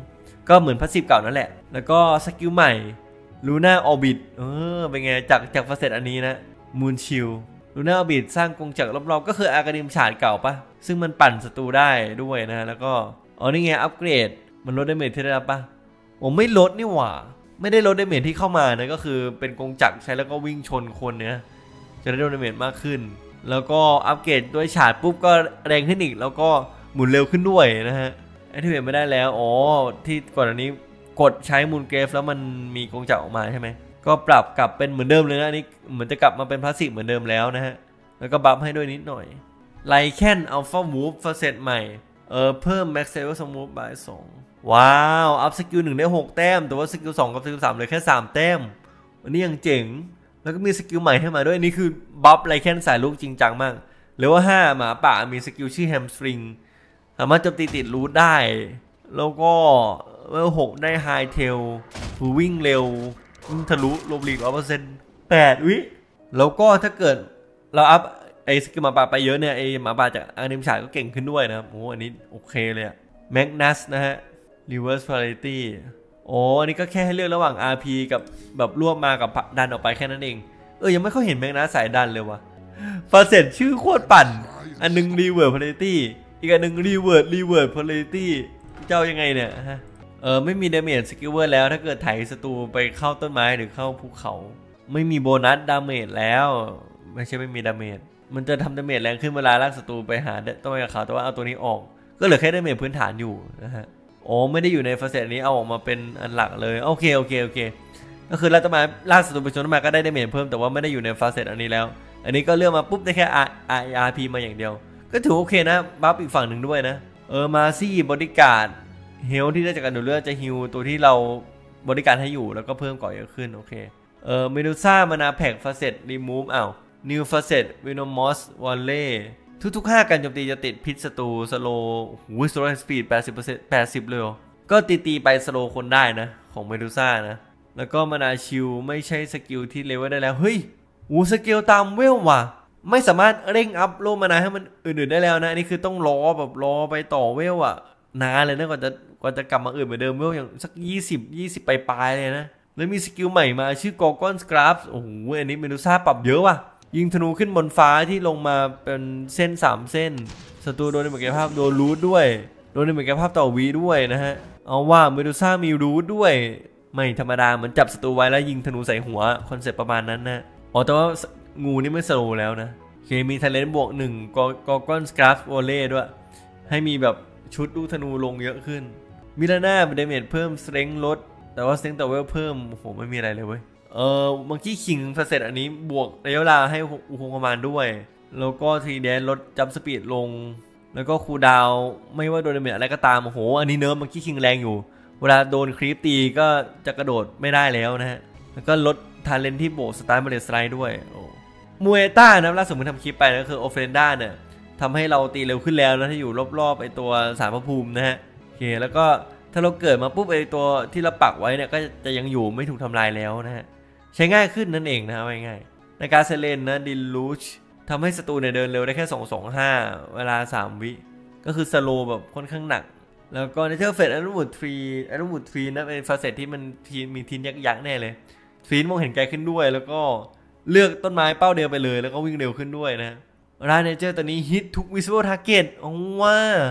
2ก็เหมือนพาสซีฟเก่านั่นแหละแล้วก็สกิลใหม่ลูน่าออร์บิทเป็นไงจากฟาเซตอันนี้นะมูนชิลลูน่าออร์บิทสร้างกงจักรรอบๆก็คืออาร์กานิมฉาดเก่าปะซึ่งมันปั่นศัตรูได้ด้วยนะแล้วก็นี่ไงอัปเกรดมันลดดาเมจที่ได้รับปะไม่ลดนี่หว่าไม่ได้ลดดาเมจที่เข้ามานะก็คือเป็นกงจักรใช้แล้วก็วิ่งชนคนเนี่ยจะได้โดนดาเมจมากขึ้นแล้วก็อัปเกรดด้วยฉาดปุ๊บก็แรงขึ้นอีกแล้วก็หมุนเร็วขึ้นด้วยนะฮะไอที่เห็นไม่ได้แล้วที่ก่อนอันนี้กดใช้มูนเกรฟแล้วมันมีกงจักรออกมาใช่ไหมก็ปรับกลับเป็นเหมือนเดิมเลยนะอันนี้เหมือนจะกลับมาเป็นพลาสติกเหมือนเดิมแล้วนะฮะแล้วก็บัฟให้ด้วยนิดหน่อยไลแคนอัลฟามูฟฟาเซตใหม่เพิ่มแม็กซ์เซลสมูฟบาย2ว้าวอัพสกิล1ได้6แต้มแต่ว่าสกิล2กับสกิล3เลยแค่3แต้มอันนี้ยังเจ๋งแล้วก็มีสกิลใหม่ให้มาด้วยนี่คือบัฟไลแคนสายลูกจริงจังมากหรือว่า5หมาป่ามีสกิลชื่อแฮมสตริงสามารถโจมตีติดรูทได้แล้วก็เวล6ได้ไฮเทลคือวิ่งเร็วทะลุลบหลีก 100% 8วิแล้วก็ถ้าเกิดเราอัพไอ้สกิลหมาป่าไปเยอะเนี่ยไอ้หมาป่าจากอานิมฉายก็เก่งขึ้นด้วยนะครับอันนี้โอเคเลยอะแมกนัสนะฮะ Reverse Polarity อันนี้ก็แค่ให้เลือกระหว่าง RP กับแบบรวบมากับดันออกไปแค่นั้นเองยังไม่ค่อยเห็นแมกนัสสายดันเลยวะฟาเซตชื่อโคตรปั่นอันนึง Reverse Polarity อีกอันนึง Reverse Polarity เจ้ายังไงเนี่ยฮะไม่มีดาเมจสกิลเวอร์แล้วถ้าเกิดไถศัตรูไปเข้าต้นไม้หรือเข้าภูเขาไม่มีโบนัสดาเมจแล้วไม่ใช่ไม่มีดาเมจมันจะทำดาเมจแรงขึ้นเวลาลากศัตรูไปหาต้นไม้กับเขาแต่ว่าเอาตัวนี้ออกก็เหลือแค่ดาเมจพื้นฐานอยู่นะฮะไม่ได้อยู่ในฟาเซตนี้เอาออกมาเป็นอันหลักเลยโอเคก็คือเราจะมาลากศัตรูไปชนต้นไม้ก็ได้ดาเมจเพิ่มแต่ว่าไม่ได้อยู่ในฟาเซตอันนี้แล้วอันนี้ก็เลือกมาปุ๊บได้แค่ RP มาอย่างเดียวก็ถือโอเคนะบัฟอีกฝั่งหนึ่งด้วยนะมาซี่บอดี้การ์ดเฮลที่ได้จากการดูดเลือดจะฮิลตัวที่เราบริการให้อยู่แล้วก็เพิ่มก่อเยอะขึ้นโอเคเมดูซ่ามานาแพ็กฟาเซตรีมูฟนิวฟาเซตวินอมอสวอลเล่ทุกๆ5การโจมตีจะติดพิษศัตรูสโลสโลสปีด 80% 80เลยก็ตีไปสโลคนได้นะของเมดูซ่านะแล้วก็มานาชิลไม่ใช่สกิลที่เลเวลได้แล้วเฮ้ยสกิลตามเวลว่ะไม่สามารถเร่งอัพโลมานาให้มันอื่นๆได้แล้วนะอันนี้คือต้องรอไปต่อเวลนานเลยนะกว่าจะกลับมาอื่นเหมือนเดิมเวลอย่างสัก20ปลายเลยนะแล้วมีสกิลใหม่มาชื่อกอร์กอนสครับอันนี้เมดูซ่าปรับเยอะว่ะยิงธนูขึ้นบนฟ้าที่ลงมาเป็นเส้น3เส้นศัตรูโดนในเหมือนกับภาพโดนรูทด้วยโดนในเหมือนกับภาพต่อวีด้วยนะฮะเอาว่าเมดูซ่ามีรูทด้วยไม่ธรรมดาเหมือนจับศัตรูไว้แล้วยิงธนูใส่หัวคอนเซ็ปต์ประมาณนั้นนะแต่ว่างูนี่ไม่สโลว์แล้วนะมีทาเลนต์บวก1กอร์กอนสครับวอลเล่ด้วยให้มีแบบชุดลูกธนูลงเยอะขึ้นมิลาน่าเป็นดาเมจเพิ่มสเตรนท์ลดแต่ว่าสเตรนท์ต่อเวลเพิ่มไม่มีอะไรเลยเว้ยมังกี้คิงฟาเซตอันนี้บวกระยะเวลาให้อุคงคอมานด้วยแล้วก็ทีแดนลดจัมป์สปีดลงแล้วก็คูลดาวน์ไม่ว่าโดนดาเมจอะไรก็ตามอันนี้เนิร์ฟมังกี้คิงแรงอยู่เวลาโดนครีปตีก็จะกระโดดไม่ได้แล้วนะฮะแล้วก็ลดทาเลนที่โบสไตล์มาเลสไลด์ด้วยมูเอต้านะล่าสุดผมทำคลิปไปก็คือโอเฟรนด้าเนี่ยทำให้เราตีเร็วขึ้นแล้วนะถ้าอยู่รอบๆไอตัวสารพระภูมินะฮะโอเคแล้วก็ถ้าเราเกิดมาปุ๊บไอตัวที่เราปักไว้เนี่ยก็จะยังอยู่ไม่ถูกทำลายแล้วนะฮะใช้ง่ายขึ้นนั่นเองนะง่ายๆในการเซเลนนะดิลลูชทำให้ศัตรูเนี่ยเดินเร็วได้แค่225เวลา3วิก็คือสโลแบบค่อนข้างหนักแล้วก็ในเทอร์เฟสอนุมูดทรีนะเป็นฟาเซตที่มันมีทีนยักษ์แน่เลยทรีนมองเห็นไกลขึ้นด้วยแล้วก็เลือกต้นไม้เป้าเดียวไปเลยแล้วก็วิ่งเร็วขึ้นด้วยนะราเนเจอร์ตัวนี้ฮิตทุกวิสวลทาร์เก็ตว่า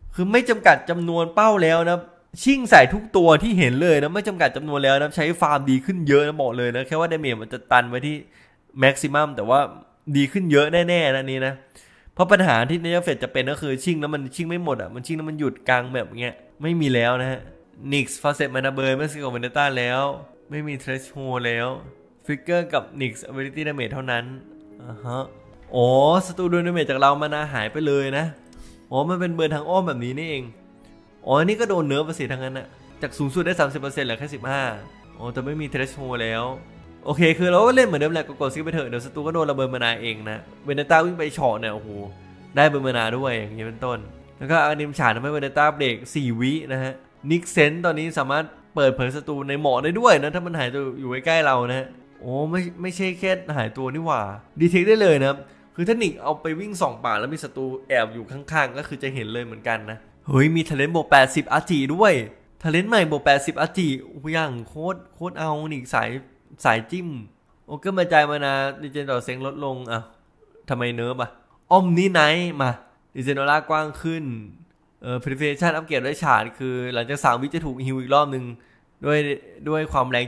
คือไม่จำกัดจำนวนเป้าแล้วนะชิ่งใส่ทุกตัวที่เห็นเลยนะไม่จำกัดจำนวนแล้วนะใช้ฟาร์มดีขึ้นเยอะนะบอกเลยนะแค่ว่าดาเมจมันจะตันไว้ที่แม็กซิมัมแต่ว่าดีขึ้นเยอะแน่ๆนะนี้นะเพราะปัญหาที่เนเฟตจะเป็นก็คือชิ่งแล้วมันชิ่งไม่หมดอ่ะมันชิ่งแล้วมันหยุดกลางแบบเงี้ยไม่มีแล้วนะฮะนิกส์ฟาเซตมานาเบอร์ไม่ซิโกเวนเดต้าแล้วไม่มีเทรชโฮแล้วฟิกเกอร์กับนิกส์อเวลิตี้ดาเมจเท่านั้นอ๋อศัตรูโดนดาเมจจากเรามานาหายไปเลยนะอ๋อมันเป็นเบิร์นทางอ้อมแบบนี้นี่เองอ๋อนี่ก็โดนเนิร์ฟไปสิทั้งนั้นอะจากสูงสุดได้ 30% เหลือแค่ 15อ๋อแต่ไม่มีเทรชโฮแล้วโอเคคือเราก็เล่นเหมือนเดิมแหละกดซิไปเถอะเดี๋ยวศัตรูก็โดนระเบิดมานาเองนะเวนเดต้าวิ่งไปเฉาะเนี่ยโอ้โหได้เบิร์นมานาด้วยอย่างนี้เป็นต้นแล้วก็อนิมฉาดทำให้เวนเดต้าเบรก4 วินะฮะนิกเซนตอนนี้สามารถเปิดเผยศัตรูในหมอกได้ด้วยนะถ้ามันหายตัวอยู่ใกล้ๆเรานะโอ้ไม่ใช่แค่หายตัวนี่หว่าดีเทคได้เลยนะคือถ้านิกเอาไปวิ่งส่องป่าแล้วมีศัตรูแอบอยู่ข้างๆก็คือจะเห็นเลยเหมือนกันนะเฮ้ยมีทาเลนต์บวก80อาร์จีด้วยทาเลนต์ใหม่บวก80อาร์จีอย่างโคตรเอานิกสายจิ้มโอ้ก็มาใจมานะดิเจนต่อเซ็งลดลงอ่ะทำไมเนิร์ฟอ่ะออมนี่ไนท์มาดิเจนดอลลาร์กว้างขึ้นPurification อัปเกรดด้วยฉาดคือหลังจาก3 วิจะถูกฮิวอีกรอบนึงด้วยความแรง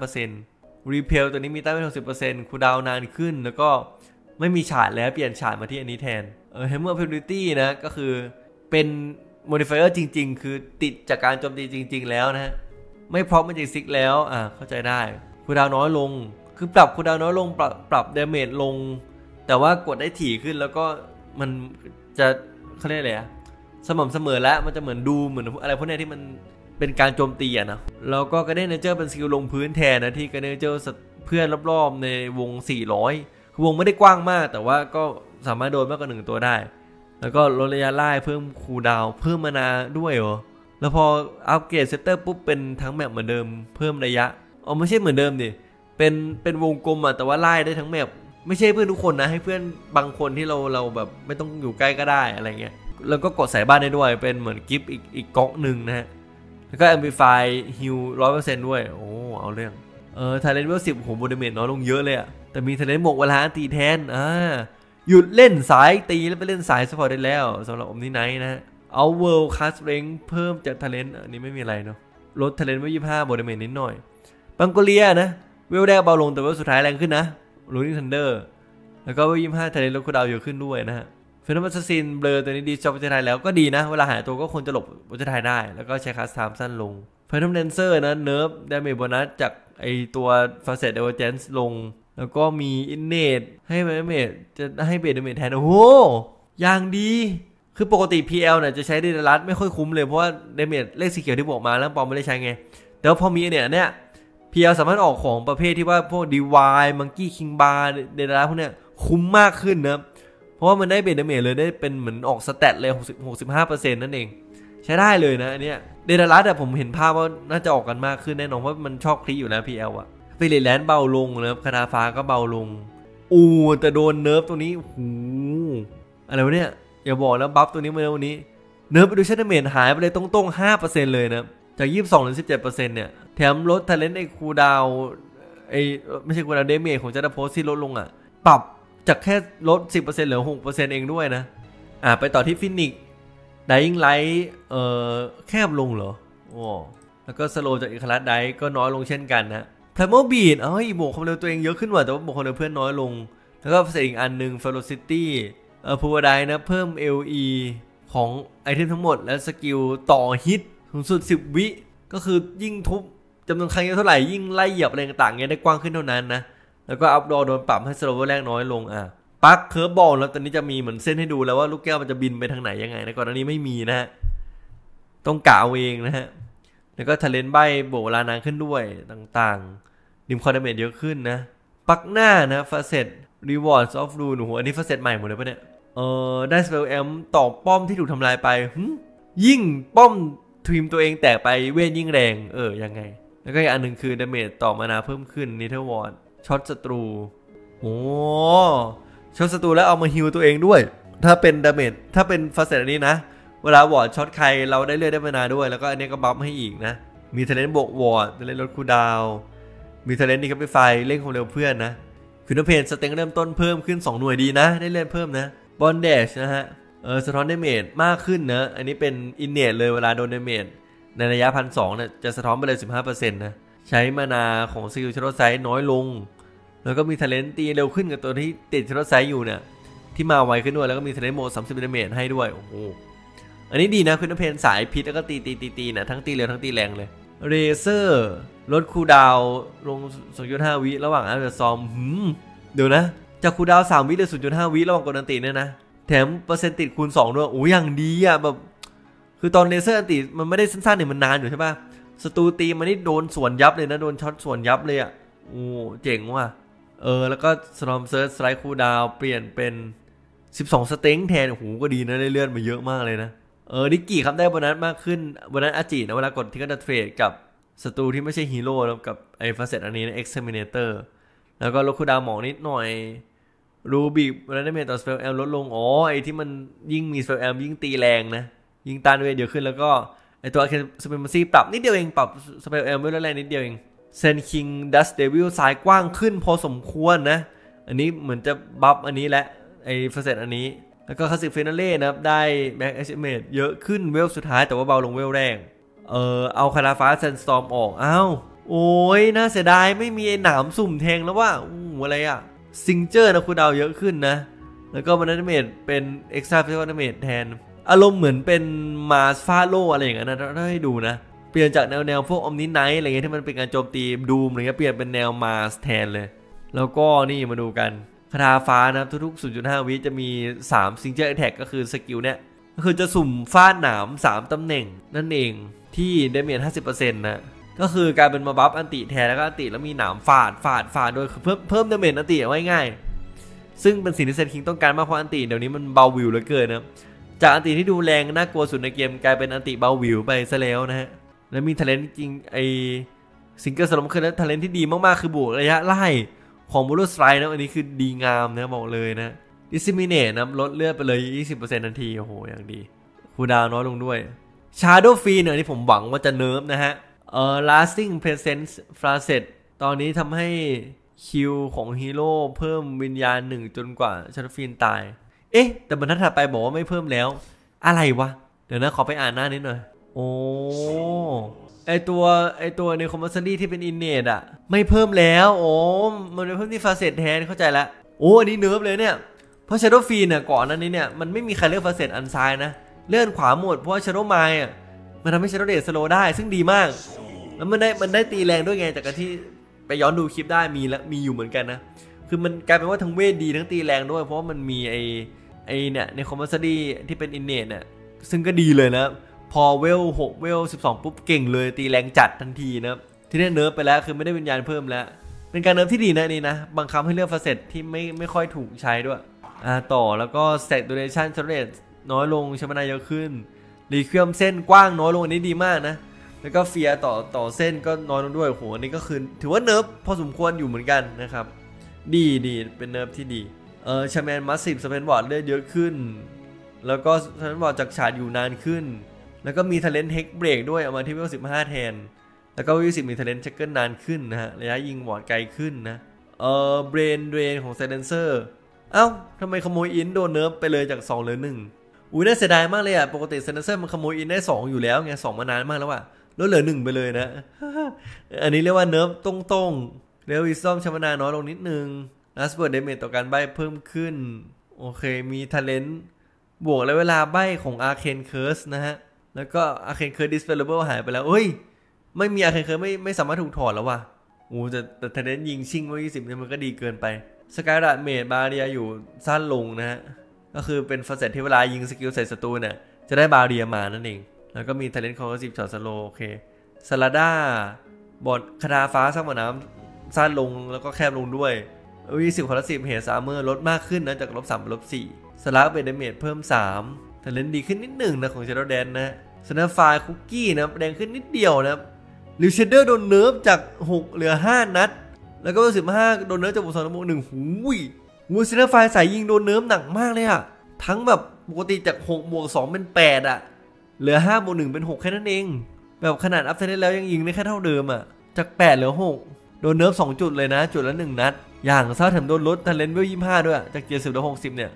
75% Repel ตัวนี้มีต้านไว้ 60% คูลดาวน์นานขึ้นแล้วก็ไม่มีฉาดแล้วเปลี่ยนฉาดมาที่อันนี้แทนHammer Penalty นะก็คือเป็น Modifier จริงๆคือติดจากการโจมตีจริงๆแล้วนะฮะไม่พร้อมมันจะซิกแล้วเข้าใจได้คูลดาวน์น้อยลงคือปรับคูลดาวน์น้อยลงปรับ damage ลงแต่ว่ากดได้ถี่ขึ้นแล้วก็มันจะเขาเรียกอะไรสม่ำเสมอแล้วมันจะเหมือนดูเหมือนอะไรพวกนี้ที่มันเป็นการโจมตีนะแล้วก็กระเด้นเนเจอร์เป็นสกิลลงพื้นแทนนะที่กระเด้นเนเจอร์เพื่อนรอบๆในวง400คือวงไม่ได้กว้างมากแต่ว่าก็สามารถโดนมากกว่า1ตัวได้แล้วก็ลดระยะไล่เพิ่มคูลดาวน์เพิ่มมานาด้วยเหรอแล้วพออัปเกรดเซตเตอร์ปุ๊บเป็นทั้งแมปเหมือนเดิมเพิ่มระยะไม่ใช่เหมือนเดิมดิเป็นวงกลมแต่ว่าไล่ได้ทั้งแมปไม่ใช่เพื่อนทุกคนนะให้เพื่อนบางคนที่เราแบบไม่ต้องอยู่ใกล้ก็ได้อะไรเงี้ยแล้วก็กดใส่บ้านได้ด้วยเป็นเหมือนกิฟต์อีกก๊อกหนึ่งนะฮะแล้วก็ Amplify Heal 100% ด้วยโอ้เอาเรื่องTalent Level 10โหโมเดเมตน้อยลงเยอะเลยแต่มี Talent หมวกเวลาตีแทนหยุดเล่นสายตีแล้วไปเล่นสายสปอร์ตได้แล้วสำหรับอมนิไนท์นะฮะเอา World Class Rank เพิ่มจาก Talent อันนี้ไม่มีอะไรเนาะลด Talent ไว้25โมเดเมตนิดหน่อยบังโกเลียนะเวลแรกเบาลงแต่ว่าสุดท้ายแรงขึ้นนะ Rolling Thunder แล้วก็25 Talent ลดคูลดาวน์เยอะขึ้นด้วยนะฮะเฟนอมซัสซินเบลอตัวนี้ดีจอบวัชไทยแล้วก็ดีนะเวลาหายตัวก็ควรจะหลบวัชไทยได้แล้วก็ใช้คัสไทม์สั้นลงเฟนอมเดนเซอร์นะเนิร์ฟดาเมจโบนัสจากไอตัวฟาเซตเดเวอร์เจนส์ลงแล้วก็มีอินเนตให้ดาเมจจะให้เบสดาเมจแทนโอ้โหอย่างดีคือปกติ PL เนี่ยจะใช้ดีลัสไม่ค่อยคุ้มเลยเพราะว่าดาเมจเลขสีเขียวที่บอกมาแล้วปอมไม่ได้ใช้ไงแต่ว่าพอมีเนี่ย PL สามารถออกของประเภทที่ว่าพวก DY Monkey King Bar เดลัสพวกเนี้ยคุ้มมากขึ้นนะเพราะว่ามันได้เบสดาเมจเลยได้เป็นเหมือนออกสแตทเลย65% นั่นเองใช้ได้เลยนะอันเนี้ยเดดารัสผมเห็นภาพว่าน่าจะออกกันมากขึ้นแน่นอนเพราะมันชอบคลีอยู่แล้ว PL ฟิลิปแลนด์เบาลงนะครับคานาฟ้าก็เบาลงแต่โดนเนิร์ฟตัวนี้อะไรวะเนี่ยอย่าบอกนะบัฟตัวนี้มาวันนี้เนิร์ฟไปดูเชนเดเมจหายไปเลยตรงๆ 5% เลยนะจาก 22-17% เนี่ยแถมลดทาเลนต์ไอ้คูดาวไม่ใช่คูดาวเดเมจของจัตโพสที่ลดลงปรับจากแค่ลด 10% เหลือ 6% เองด้วยนะไปต่อที่ฟินิกไดอิงไลท์แคบลงเหรอแล้วก็สโลจากอิคารัสไดก็น้อยลงเช่นกันนะไพรโมบีดบวกความเร็วตัวเองเยอะขึ้นว่ะแต่ว่าบวกความเร็วเพื่อนน้อยลงแล้วก็เสร็จอีกอันนึงเฟโลซิตี้พูวไดนะเพิ่ม LE ของไอเทมทั้งหมดและสกิลต่อฮิตสูงสุด10 วิก็คือยิ่งทุบจำนวนครั้งเยอะเท่าไหร่ยิ่งไล่เหยียบอะไรต่างๆเงี้ยได้กว้างขึ้นเท่านั้นนะแล้วก็อัพดอโดนปรับให้สโลว์แรกน้อยลงปักเคิร์ฟบอลแล้วตอนนี้จะมีเหมือนเส้นให้ดูแล้วว่าลูกแก้วมันจะบินไปทางไหนยังไงนะก่อนหน้านี้ไม่มีนะฮะต้องกะเอาเองนะฮะแล้วก็ทะเลนใบโบเวลานานขึ้นด้วยต่างๆดิมคอร์ดเมจเยอะขึ้นนะปักหน้านะฟาเซตรีวอร์ดออฟรูนอันนี้ฟาเซตใหม่หมดเลยปะเนี่ยได้สเปลแอมต่อป้อมที่ถูกทำลายไปยิ่งป้อมทีมตัวเองแตกไปเวทยิ่งแรงยังไงแล้วก็อีกอันหนึ่งคือดาเมจต่อมานาเพิ่มขึ้นนิเทอร์วอร์ดช็อตศัตรูช็อตศัตรูแล้วเอามาฮิลตัวเองด้วยถ้าเป็นดาเมจถ้าเป็นฟาเซตอันนี้นะเวลาวอร์ดช็อตใครเราได้เลือดได้มานาด้วยแล้วก็อันนี้ก็บัฟให้อีกนะมีเทเลนต์บวกวอร์ดเทเลนต์ลดคูลดาวน์มีเทเลนต์นี่ก็ไปไฟเร่งความเร็วเพื่อนนะคือน้ำเพนสเต็งเริ่มต้นเพิ่มขึ้น2 หน่วยดีนะได้เลื่อนเพิ่มนะบอนเดชนะฮะสะท้อนดาเมจมากขึ้นนะอันนี้เป็นอินเนตเลยเวลาโดนดาเมจในระยะ 1,200 เนี่ยจะสะท้อนไปเลย 15% นะใช้มานาของสกิลชาร์ลไซส์น้อยลงแล้วก็มีทาเลนต์ตีเร็วขึ้นกับตัวที่ติดชาร์ลไซส์อยู่เนี่ยที่มาไวขึ้นด้วยแล้วก็มีทาเลนต์โหมด 30 ดาเมจให้ด้วยโอ้โหอันนี้ดีนะคุณเพนสายพิษแล้วก็ตีนะทั้งตีเร็วทั้งตีแรงเลยเรเซอร์ลดคูลดาวน์ลง 0.5 วิระหว่างอัลเดอร์ซอมเดี๋ยวนะจากคูลดาวน์ 3 วิเหลือ 0.5 วิระหว่างกดอันติเนี่ยนะแถมเปอร์เซ็นต์ติดคูณ 2 ด้วยโอ้ยอย่างดีอ่ะแบบคือตอนเลเซอร์อันติมันไม่ได้สั้นๆเนี่ยมันนานอยู่ใช่ป่ะศัตรูตีมันนี่โดนสวนยับเลยนะโดนช็อตสวนยับเลยอ่ะโอ้เจ๋งว่ะแล้วก็สตอมเซิร์ชสไลด์คูลดาวน์เปลี่ยนเป็น12สเต็งแทนโอ้โหก็ดีนะได้เลื่อนมาเยอะมากเลยนะดิกกี้ครับได้โบนัสมากขึ้นโบนัสอาจินะเวลากดที่ก็จะเทรดกับศัตรูที่ไม่ใช่ฮีโร่แล้วกับไอ้ฟาเซตอันนี้นะ Exterminator แล้วก็ลดคูลดาวน์หมอกนิดหน่อยรูบิกโบนัสดาเมจต่อสเปลแอลลดลงไอ้ที่มันยิ่งมีสเปลแอลยิ่งตีแรงนะยิ่งต้านเวทเยอะขึ้นแล้วก็ไอ้ตัวอาร์เคนสเปรมาซีปรับนิดเดียวเองปรับสเปลแอลไม่ลดแรงนิดเดียวเองเซนคิงดัสเดวิลสายกว้างขึ้นพอสมควรนะอันนี้เหมือนจะบัฟอันนี้แหละไอ้ฟาเซตอันนี้แล้วก็คลาสสิกเฟนาเล่นะครับได้แบ็กเอชเมทเยอะขึ้นเวลสุดท้ายแต่ว่าเบาลงเวลแรงเอาคาราฟ้าเซนสตอร์มออกอ้าวโอ้ยน่าเสียดายไม่มีไอ้หนามสุ่มแทงแล้วว่าอะไรอะซิงเจอร์นะคูดาวเยอะขึ้นนะแล้วก็มันดาเมจเป็นเอ็กซ์ตร้าฟิสิกอลดาเมจแทนอารมณ์เหมือนเป็นมาสฟาโลอะไรอย่างเงี้ยนะถ้าให้ดูนะเปลี่ยนจากแนวพวกออมนิไนท์อะไรเงี้ยที่มันเป็นการโจมตีดูมอะไรเงี้ยเปลี่ยนเป็นแนวมาสแทนเลยแล้วก็นี่มาดูกันคาถาฟ้านะทุกๆ 0.5 วิจะมี3 Signature Attack ก็คือสกิลเนี่ยก็คือจะสุ่มฟาดหนาม3ตำแหน่งนั่นเองที่ดาเมจ 50% นะก็คือการเป็นมาบัฟอันติแทนแล้วก็อันติแล้วมีหนามฟาดโดยเพิ่มดาเมจอันติไว้ง่ายซึ่งเป็นสิ่งที่เซนคิงต้องการมากเพราะอันติเดี๋ยวนี้มันเบาวิวเหลือเกินนะจากอันติที่ดูแรงน่ากลัวสุดในเกมกลายเป็นอันติเบาวิวไปซะแล้วนะฮะแล้วมีทาเลนต์จริงไอซิงเกิลสโลมคือทาเลนต์ที่ดีมากๆคือบวกระยะไล่ของบูโรสไตร์นะอันนี้คือดีงามนะบอกเลยนะดิสซิมิเนตนะลดเลือดไปเลย 20% ทันทีโอ้โหอย่างดีคูลดาวน์น้อยลงด้วยชาร์โดว์ฟรีเนี่ยที่ผมหวังว่าจะเนิร์ฟนะฮะlasting presence facet ตอนนี้ทำให้คิวของฮีโร่เพิ่มวิญญาณ1จนกว่าชาร์โดว์ฟรีตายแต่บรรทัดถัดไปบอกว่าไม่เพิ่มแล้วอะไรวะเดี๋ยวนะขอไปอ่านหน้านิดหน่อยโอ้ไอตัวในคอมมานด์ที่เป็นอินเนตอ่ะไม่เพิ่มแล้วมันไปเพิ่มที่ฟาเซตแทนเข้าใจละอันนี้เนิร์ฟเลยเนี่ยเพราะ Shadow Fiend เนี่ยก่อนนั้นนี้เนี่ยมันไม่มีใครเลือกฟาเซตอันซ้ายนะเลื่อนขวาหมดเพราะว่า Shadow Mine อ่ะมันทำให้ Shadow Blade slow ได้ซึ่งดีมากแล้วมันได้ตีแรงด้วยไงจากการที่ไปย้อนดูคลิปได้มีอยู่เหมือนกันนะคือมันกลายเป็นว่าทั้งเวทดีทั้งตีแรงด้วยเพราะว่ามันมีไอเนี่ยในคอมมานด์ที่เป็นอินเนตเนี่ยซึ่งก็ดีเลยนะพอเวล6เวล12ปุ๊บเก่งเลยตีแรงจัดทันทีนะที่ได้เนิร์ฟไปแล้วคือไม่ได้วิญญาณเพิ่มแล้วเป็นการเนิร์ฟที่ดีนะนี่นะบังคับให้เลือกฟาเซตที่ไม่ค่อยถูกใช้ด้วยต่อแล้วก็ Stack Duration Tolerance น้อยลงใช้มานาเยอะขึ้นรีเควมเส้นกว้างน้อยลงอันนี้ดีมากนะแล้วก็เฟียต่อเส้นก็น้อยลงด้วยโหอันนี้ก็คือถือว่าเนิร์ฟพอสมควรอยู่เหมือนกันนะครับดีเป็นเนิร์ฟที่ดีชาแมนมัสซีฟสเปนบอร์ดเลือดเยอะขึ้นแล้วก็สเปนบอร์ดจากฉาดอยู่นานขึ้นแล้วก็มีทาเลนต์เฮกเบรกด้วยเอามาที่เวล15แทนแล้วก็วิว10มีทาเลนต์เช็คเกิลนานขึ้นนะฮะระยะยิงบอร์ดไกลขึ้นนะเบรนเดรนของไซเลนเซอร์ทำไมขโมยอินโดนเนิร์ฟไปเลยจาก2เหลือ1น่าเสียดายมากเลยอ่ะปกติไซเลนเซอร์มันขโมยอินได้2อยู่แล้วไง2มานานมากแล้วว่ะลดเหลือ1ไปเลยนะ อันนี้เรียกว่าเนิร์ฟตรงเรลวิซอมชมนาน้อยลงนิดนึงลัสเบิร์ดเดเมจต่อการใบเพิ่มขึ้นโอเคมีทาเลนต์บวกและเวลาใบของอาร์เคนเคิร์สนะฮะแล้วก็อาร์เคนเคิร์สดิสเพลเบิลหายไปแล้วไม่มีอาร์เคนเคิร์สไม่สามารถถูกถอดแล้วว่ะแต่ทาเลนต์ยิงชิงไว้20เนี่ยมันก็ดีเกินไปสกายราดเมจบาเรียอยู่สั้นลงนะฮะก็คือเป็นฟาเซตที่เวลายิงสกิลใส่ศัตรูเนี่ยจะได้บาเรียมานั่นเองแล้วก็มีทาเลนต์คอร์10ช็อตสโลโอเคซาลาด้าบอดคาถาฟ้าสร้างหมาน้ำสั้นลงแล้วก็แคบลงด้วย20 คอร์10เฮสอาร์เมอร์ลดมากขึ้นนะจาก-3 เป็น-4สลักเบดเมจเพิ่ม3ทาเลนต์ดีขึ้นนิดหนึ่งนะของเชโดแดนนะสแนปไฟล์คุกกี้นะแดงขึ้นนิดเดียวนะลิวเชเดอร์โดนเนิร์ฟจาก6เหลือ5นัดแล้วก็15โดนเนิร์ฟจาก-2 บวก-1หูสแนปไฟล์สายยิงโดนเนิร์ฟหนักมากเลยอะทั้งแบบปกติจาก6บวก2เป็น8อะเหลือ5บวก1เป็น6แค่นั้นเองแบบขนาดอัพเซตแล้วยังยิงได้แค่เท่าเดิมอะจาก8เหลือ6โดนเนิร์ฟ2จุดเลยนะจุดละ1นัดอย่างเศร้าแถมโดนลดทาเลนต์เวล25ด้วยจาก70เหลือ60เนี่ย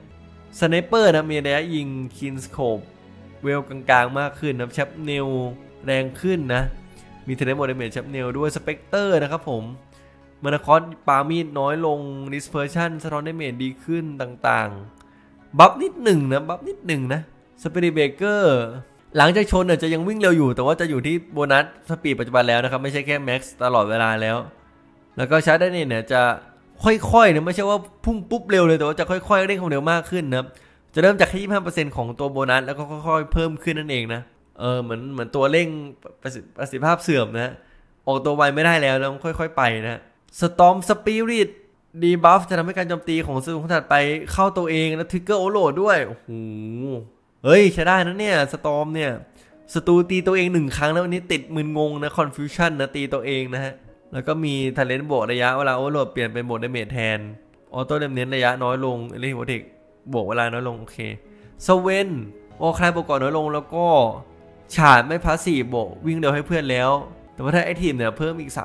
สไนเปอร์นะมีระยะยิงคินสโคปเวลกลางๆมากขึ้นนะแชปเนลแรงขึ้นนะมีเทเลโมเดเมจแชปเนลด้วยสเปกเตอร์นะครับผมมานาคอสปามีดน้อยลงดิสเพอร์ชันสะท้อนเดเมจดีขึ้นต่างๆบัฟนิดหนึ่งนะสปีดเบรกเกอร์หลังจากชนจะยังวิ่งเร็วอยู่แต่ว่าจะอยู่ที่โบนัสสปีดปัจจุบันแล้วนะครับไม่ใช่แค่แม็กซ์ตลอดเวลาแล้วก็ชาร์จได้เนี่ยจะค่อยๆนะไม่ใช่ว่าพุ่งปุ๊บเร็วเลยแต่ว่าจะค่อยๆเร่งความเร็วมากขึ้นนะจะเริ่มจากแค่ 25% ของตัวโบนัสแล้วก็ค่อยๆเพิ่มขึ้นนั่นเองนะเหมือนตัวเร่งประสิทธิภาพเสื่อมนะออกตัวไวไม่ได้แล้วต้องค่อยๆไปนะสตอมสปิริตดีบัฟจะทำให้การโจมตีของศัตรูถัดไปเข้าตัวเองแล้วทริกเกอร์โอเวอร์โหลดด้วยโอ้โหเฮ้ยใช้ได้นะเนี่ยสตอมเนี่ยศัตรูตีตัวเอง1ครั้งแล้ววันนี้ติดมึนงงนะคอนฟิวชั่นนะตีตัวเองนะฮะแล้วก็มีทาเลนต์บวกระยะเวลาโอเวอร์โหลดเปลี่ยนเป็นโหมดเดเมจแทนออโต้เดเมจระยะน้อยลงเอลิโวเทคบวกเวลาน้อยลงโอเคสเวนโอคลายบวกก่อนน้อยลงแล้วก็ฉาดไม่พาสซีฟบวกวิ่งเร็วให้เพื่อนแล้วแต่ว่าถ้าไอทีมเนี่ยเพิ่มอีก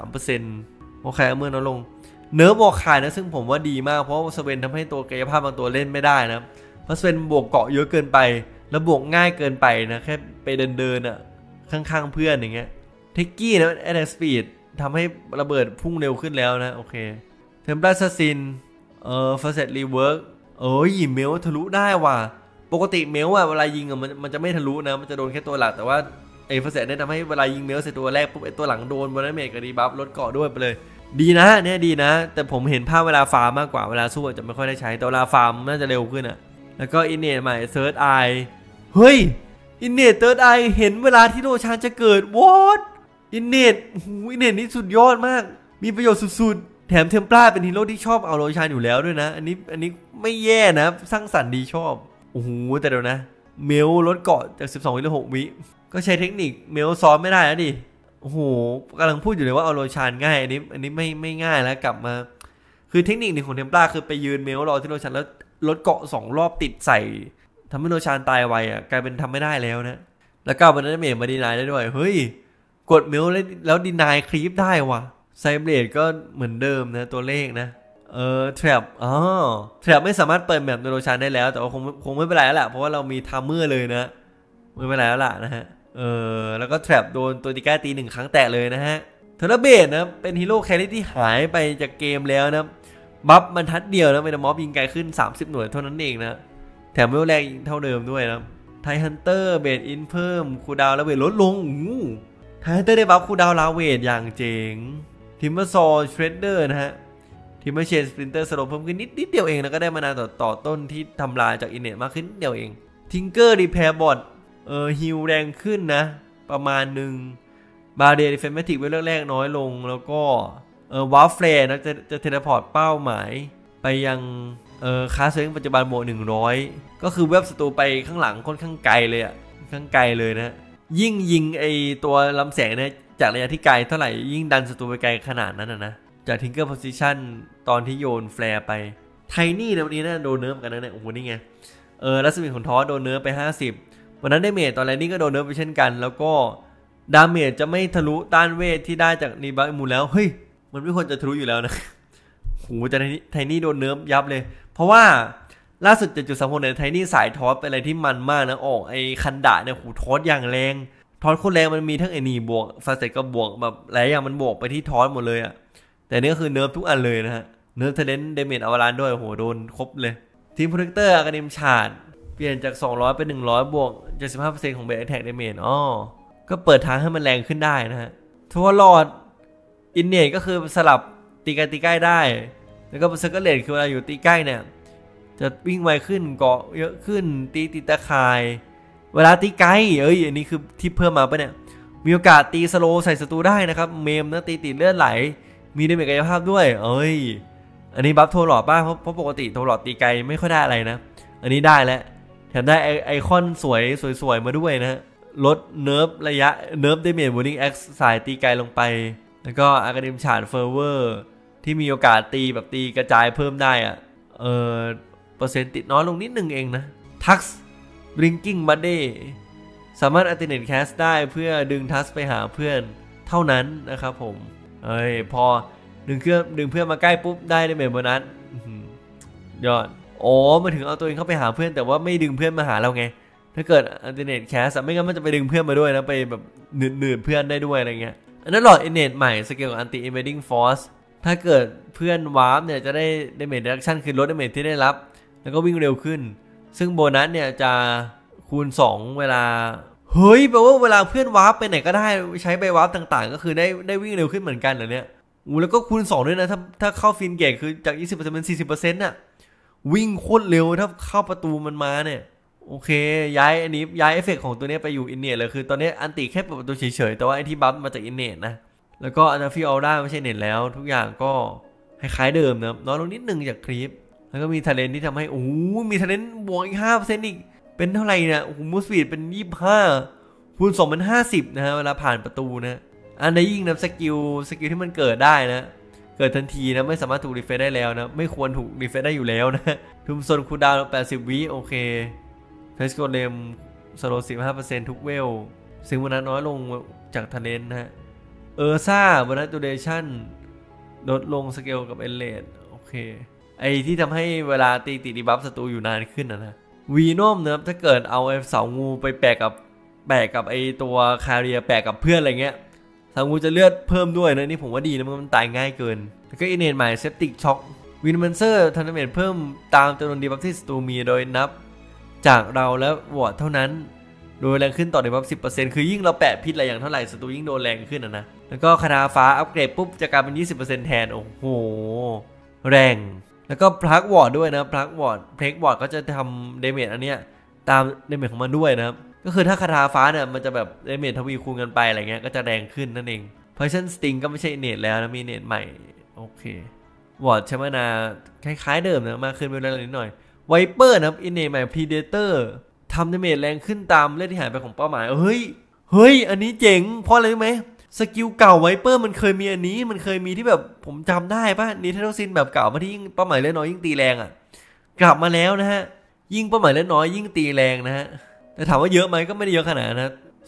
3% โอคลายเมื่อน้อยลงเนื้อบวกขายนะซึ่งผมว่าดีมากเพราะสเวนทำให้ตัวกายภาพบางตัวเล่นไม่ได้นะเพราะสเวนบวกเกาะเยอะเกินไปแล้วบวกง่ายเกินไปนะแค่ไปเดินอ่ะข้างๆเพื่อนอย่างเงี้ยเทคกี้นะแอดสปีดทำให้ระเบิดพุ่งเร็วขึ้นแล้วนะโอเคเทมเพลตซินฟาเซตรีเวิร์กเมลทะลุได้ว่ะปกติเมลเวลายิงมันจะไม่ทะลุนะมันจะโดนแค่ตัวหลักแต่ว่าไอ้ฟาเซตเนี่ยทำให้เวลายิงเมลใส่ตัวแรกปุ๊บไอ้ตัวหลังโดนบนเมจกับดีบัฟลดเกาะด้วยไปเลยดีนะเนี่ยดีนะแต่ผมเห็นภาพเวลาฟาร์มมากกว่าเวลาสู้จะไม่ค่อยได้ใช้แต่เวลาฟาร์มน่าจะเร็วขึ้นอ่ะแล้วก็อินเนตใหม่เซิร์ชไอเฮ้ยอินเนตเซิร์ชไอเห็นเวลาที่โลชานจะเกิดวอตอินเนตนี่สุดยอดมากมีประโยชน์สุดๆแถมเทมปลาเป็นฮีโร่ที่ชอบเอาโลชานอยู่แล้วด้วยนะอันนี้ไม่แย่นะสร้างสรรค์ดีชอบโอ้โหแต่เดี๋ยวนะเมลลดเกาะจาก12 วิเหลือ 6 วิก็ใช้เทคนิคเมลซ้อมไม่ได้แล้วดิโอ้โหกำลังพูดอยู่เลยว่าเอาโลชานง่ายอันนี้ไม่ง่ายแล้วกลับมาคือเทคนิคหนึ่งของเทมปลาคือไปยืนเมลรอที่โลชานแล้วลดเกาะ2 รอบติดใส่ทำให้โลชานตายไวอ่ะกลายเป็นทำไม่ได้แล้วนะแล้วก็เอาบันไดเมจมาดีนายได้ด้วยเฮ้ยกดเมลแล้วดีนายคลีปได้ว่ะไซเบรดก็เหมือนเดิมนะตัวเลขนะแทร็บแทร็บไม่สามารถเปิดแมปในโลชานได้แล้วแต่ว่าคงไม่เป็นไรแล้วแหละเพราะว่าเรามีทัมเมอร์เลยนะไม่เป็นไรแล้วล่ะนะฮะแล้วก็แทร็บโดนตัวติก้าตี1 ครั้งแตะเลยนะฮะเทเลเบดนะเป็นฮีโร่แครี่ที่หายไปจากเกมแล้วนะบัฟบรรทัดเดียวนะเป็นม็อบยิงไกลขึ้น30 หน่วยเท่านั้นเองนะแถมเวลแรงเท่าเดิมด้วยนะไทฮันเตอร์เบดอินเพิ่มคูดาวและเวทลดลงไทฮันเตอร์ได้บัฟคูดาวลาเวทอย่างเจ๋งทิมเมอร์ซอเทรดเดอร์นะฮะทิมเมอร์เชนสปรินเตอร์สโลปเพิ่มขึ้นนิดเดียวเองแล้วก็ได้มานาต่อต้นที่ทำลายจากอินเนตมากขึ้นนิดเดียวเองทิงเกอร์รีแพร์บอทฮิลแรงขึ้นนะประมาณหนึ่งบาเดียดิเฟนเมติกเวลแรกน้อยลงแล้วก็วาร์ฟแฟร์นะจะเทเลพอร์ตเป้าหมายไปยังคาสเซงปัจจุบันโหมด100ก็คือเว็บศัตรูไปข้างหลังค่อนข้างไกลเลยอ่ะข้างไกลเลยนะยิ่งยิงไอตัวลำแสงเนี่ยจากระยะที่ไกลเท่าไหร่ยิ่งดันศัตรูไปไกลขนาดนั้นนะจากทิงเกอร์โพซิชันตอนที่โยนแฟร์ไปไทนี่ในวันนี้นะโดนเนิร์ฟกันนะเนี่ยโอ้โหนี่ไงรัศมีของทอสโดนเนิร์ฟไป50วันนั้นได้เมจตอนแรกนี่ก็โดนเนิร์ฟไปเช่นกันแล้วก็ดาเมจจะไม่ทะลุต้านเวทที่ได้จากนีบัคมูลแล้วเฮ้ยมันไม่ควรจะทะลุอยู่แล้วนะโหแต่ไทนี่โดนเนิร์ฟยับเลยเพราะว่าล่าสุด7.36เนี่ยไทนี่สายทอสเป็นอะไรที่มันมากนะออกไอ้คันดะเนี่ยโหทอสอย่างแรงทอสโคตรแรงมันมีทั้งไอ้นี่บวกฟาเซตก็บวกแบบหลายอย่างมันบวกไปที่ทอสหมดเลยอ่ะแต่นี่ก็คือเนิร์ฟทุกอันเลยนะฮะเนิร์ฟเทเลนต์เดเมจอวารานด้วยโหโดนครบเลยทีมโปรเทคเตอร์อากาเนมชาร์ดเปลี่ยนจาก200เป็น100บวก 75% ของเบสแอทแทคเดเมจก็เปิดทางให้มันแรงขึ้นได้นะฮะทัวร์ลอดอินเนตก็คือสลับตีใกล้ได้แล้วก็เซอร์เคิลเลตคือเวลาอยู่ตีใกล้เนี่ยจะวิ่งไวขึ้นเกาะเยอะขึ้นตีติดตะข่ายเวลาตีไกลอันนี้คือที่เพิ่มมาปะเนี่ยมีโอกาสตีสโลใส่ศัตรูได้นะครับเมมนะตีติดเลือดไหลมีดาเมจกายภาพด้วยอันนี้บัฟโทรลอดป่ะเพราะปกติโทรลอดตีไกลไม่ค่อยได้อะไรนะอันนี้ได้แล้วแถมได้ไอคอนสวยมาด้วยนะลดเนิร์ฟระยะเนิร์ฟดาเมจบูนิ่งแอ็กซ์สายตีไกลลงไปแล้วก็อากาเดมชาร์ดเฟอร์เวอร์ที่มีโอกาสตีแบบตีกระจายเพิ่มได้อะเปอร์เซ็นต์ติดน้อยลงนิดนึงเองนะทักซ์บริงกิ้งบัดเดย์สามารถอัลเทอร์เนทแคสได้เพื่อดึงทัสไปหาเพื่อนเท่านั้นนะครับผมพอดึงเพื่อนมาใกล้ปุ๊บได้เมจโบนัสยอดอ๋อมาถึงเอาตัวเองเข้าไปหาเพื่อนแต่ว่าไม่ดึงเพื่อนมาหาเราไงถ้าเกิดอัลเทอร์เนทแคสไม่งั้นมันจะไปดึงเพื่อนมาด้วยนะไปแบบหนืดเพื่อนได้ด้วยอะไรเงี้ยอันนั้นหลอดอินเนตใหม่สเกลกับ anti invading force ถ้าเกิดเพื่อนวาร์ปเนี่ยจะได้ damage reduction คือลด damage ที่ได้รับแล้วก็วิ่งเร็วขึ้นซึ่งโบนัสเนี่ยจะคูณ2เวลาเฮ้ยแปลว่าเวลาเพื่อนวาร์ปไปไหนก็ได้ใช้ใบวาร์ปต่างๆก็คือได้วิ่งเร็วขึ้นเหมือนกันเหรอเนี่ยแล้วก็คูณ2ด้วยนะถ้าเข้าฟินเกตคือจาก 20% เป็น 40% น่ะวิ่งโคตรเร็วถ้าเข้าประตูมันมาเนี่ยโอเคย้ายอันนี้ย้ายเอฟเฟกต์ของตัวนี้ไปอยู่อินเนตเลยคือตอนนี้อันติแค่เปิดประตูเฉยๆแต่ว่าไอที่บัฟมาจากอินเนตนะแล้วก็อันฟิออลด้าไม่ใช่เน็ตแล้วทุกอย่างก็คล้ายๆเดิมนะน้อยลงนิดนึงจากคลิปแล้วก็มีทาเลนที่ทำให้โอ้มีทาเลนบวกอีก 5% อีกเป็นเท่าไหร่เนี่ยโอ้โหมูสปีดเป็น25คูณ2เป็น50นะฮะเวลาผ่านประตูนะอันนี้ยิ่งนะสกิลที่มันเกิดได้นะเกิดทันทีนะไม่สามารถถูกรีเฟรชได้แล้วนะไม่ควรถูกรีเฟรชได้อยู่แล้วนะทุมโซนคูลดาวน์80 วิโอเคเฟสโกเลมสโล 15% ทุกเวลซึ่งวันนั้นน้อยลงจากทาเลนนะฮะซ่าวันนั้นดูเรชั่นลดลงสเกลกับเอเลดโอเคไอที่ทำให้เวลาตีติดดีบัฟศัตรูอยู่นานขึ้นนะวีนอมนะครับถ้าเกิดเอาไอ้เสางูไปแปะกับไอตัวคาเรียแปะกับเพื่อนอะไรเงี้ยเสางูจะเลือดเพิ่มด้วยนะนี่ผมว่าดีนะมันตายง่ายเกินแล้วก็อินเนตใหม่เซปติกช็อควินมันเซอร์ทันเมตเพิ่มตามจำนวนดีบัฟที่ศัตรูมีโดยนับจากเราแล้ววอร์ดเท่านั้นโดยแรงขึ้นต่อดีบัฟ 10% คือยิ่งเราแปะพิษอะไรอย่างเท่าไหร่ศัตรูยิ่งโดนแรงขึ้นนะแล้วก็คาถาฟ้าอัปเกรดปุ๊บจะกลายเป็น 20% แทนโอ้โหแรงแล้วก็พลักวอร์ดด้วยนะพลักวอร์ดเพล็กวอร์ดก็จะทำเดเมจอันเนี้ยตามเดเมจของมันด้วยนะครับก็คือถ้าคาถาฟ้าเนี่ยมันจะแบบเดเมจทวีคูณกันไปอะไรเงี้ยก็จะแรงขึ้นนั่นเองเพราะฉะนั้นสติงก็ไม่ใช่เนตแล้วนะมีเนตใหม่โอเควอร์ดใช้มานาคล้ายๆเดิมนะมากขึ้นไปเรื่อยๆนิดหน่อยไวเปอร์นะครับอินเนตใหม่พรีเดเตอร์ทำเดเมจแรงขึ้นตามเลือดที่หายไปของเป้าหมายเฮ้ยอันนี้เจ๋งเพราะอะไรรู้ไหมสกิลเก่าไวเปอร์มันเคยมีอันนี้มันเคยมีที่แบบผมจำได้ป่ะนิเทโรซินแบบเก่ามาที่ยิ่งเป้าหมายเลือดน้อยยิ่งตีแรงอ่ะกลับมาแล้วนะฮะยิ่งเป้าหมายเลือดน้อยยิ่งตีแรงนะฮะแต่ถามว่าเยอะไหมก็ไม่ได้เยอะขนาดนั้นนะ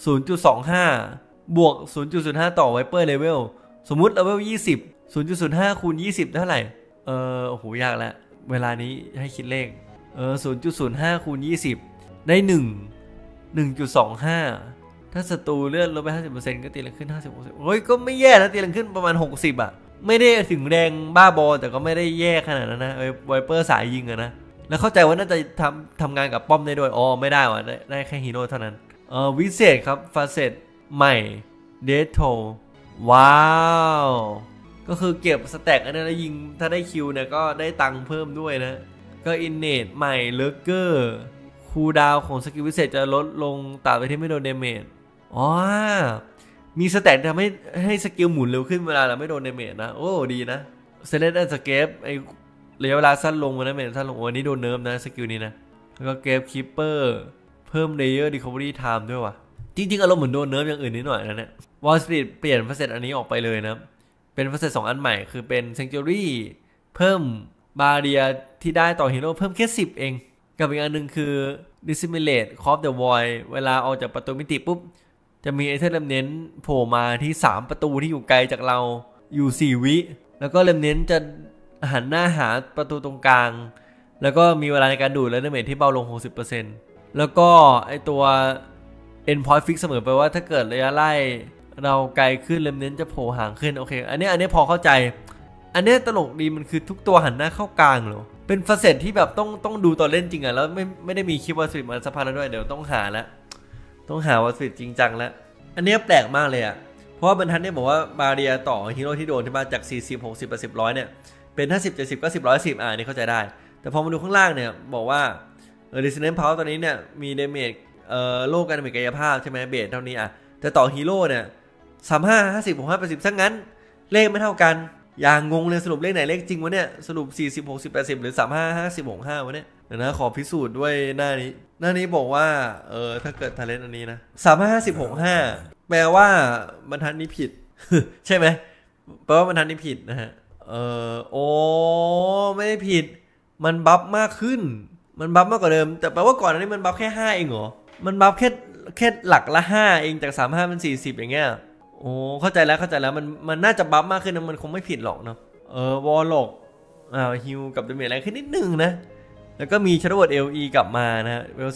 0.25 บวก 0.05 ต่อไวเปอร์เลเวลสมมุติเลเวล20 0.05 คูณ 20เท่าไหร่โอ้โหยากแล้วเวลานี้ให้คิดเลข0.05 คูณ 20ได้1.25 ถ้าศัตรูเลือดลดไป 50% ก็ตีแรงขึ้น 50% เฮ้ยก็ไม่แย่นะตีแรงขึ้นประมาณ60อ่ะไม่ได้ถึงแรงบ้าบอแต่ก็ไม่ได้แย่ขนาดนั้นนะไวเปอร์สายยิงอะนะแล้วเข้าใจว่าน่าจะทำงานกับป้อมได้ด้วยไม่ได้ว่ะได้แค่ฮีโร่เท่านั้นวิเศษครับฟาเซตใหม่เดทโทว้าวก็คือเก็บสแต็กอันนั้นแล้วยิงถ้าได้คิวเนี่ยก็ได้ตังค์เพิ่มด้วยนะก็อินเนตใหม่เลเกอร์คูลดาวน์ของสกิลวิเศษจะลดลงตราบใดที่ไม่โดนเดเมจมีสแต็กทำให้สกิลหมุนเร็วขึ้นเวลาเราไม่โดนเดเมจนะโอ้ดีนะเซเลนต์สเกปไอระยะเวลาสั้นลงนะเมจสั้นลงวันนี้โดนเนิร์ฟนะสกิลนี้นะแล้วก็เกฟคิปเปอร์เพิ่มเลเยอร์รีคอเวอรี่ไทม์ด้วยว่ะจริงๆอารมณ์เหมือนโดนเนิร์ฟอย่างอื่นนิดหน่อยนะเนี่ยวอลสตรีทเปลี่ยนฟาเซตอันนี้ออกไปเลยนะเป็นฟาเซต2อันใหม่คือเป็นเซนจูรี่เพิ่มบาเรียที่ได้ต่อฮีโร่เพิ่มแค่10เองกับอีกอันหนึ่งคือ Dissimulate Call the Void เวลาออกจากประตูมิติปุ๊บจะมีไอเทมเลมเน้นโผล่มาที่3ประตูที่อยู่ไกลจากเราอยู่4วิแล้วก็เลมเน้นจะหันหน้าหาประตูตรงกลางแล้วก็มีเวลาในการดูดและดาเมจที่เบาลง 60% แล้วก็ไอตัว Endpoint Fix เสมอไปว่าถ้าเกิดระยะไล่เราไกลขึ้นเลมเน้นจะโผล่ห่างขึ้นโอเคอันนี้พอเข้าใจอันนี้ตลกดีมันคือทุกตัวหันหน้าเข้ากลางเหรอเป็นฟาเซตที่แบบต้องดูตอนเล่นจริงอ่ะแล้วไม่ได้มีคลิปวอลสตรีทมาสักพักแล้วด้วยเดี๋ยวต้องหาวอลสตรีทจริงจังแล้วอันนี้แปลกมากเลยอ่ะเพราะว่าบรรทัดเนี่ยบอกว่าบาเรียต่อฮีโร่ที่โดนที่มาจาก40 60 80 100เนี่ยเป็น50 70 90 110นี่เข้าใจได้แต่พอมาดูข้างล่างเนี่ยบอกว่าResonance Power ตอนนี้เนี่ยมีเดเมจโลกการดาเมจกายภาพใช่ไหมเบสเท่านี้อ่ะแต่ต่อฮีโร่เนี่ย35 50 65 80ซะงั้นเลขไม่เท่ากันอย่างงงเลยสรุปเลขไหนเลขจริงวะเนี่ยสรุป40 60 80หรือ35 50 65วะเนี่ยเดี๋ยวนะขอพิสูจน์ด้วยหน้านี้บอกว่าถ้าเกิดทาเลนต์อันนี้นะ35 50 65แปลว่าบรรทัดนี้ผิด ใช่ไหมแปลว่าบรรทัดนี้ผิดนะฮะไม่ได้ผิดมันบัฟมากขึ้นมันบัฟมากกว่าเดิมแต่แปลว่าก่อนอันนี้มันบัฟแค่5เองเหรอมันบัฟแค่หลักละ5เองจาก35เป็น40อย่างเงี้ยโอ้เข้าใจแล้วมันน่าจะบัฟมากขึ้นนะมันคงไม่ผิดหรอกเนาะวอลล็อกฮิวกับดาเมจแรงขึ้นนิดนึงนะแล้วก็มี Shadow Word LE กลับมานะฮะเวล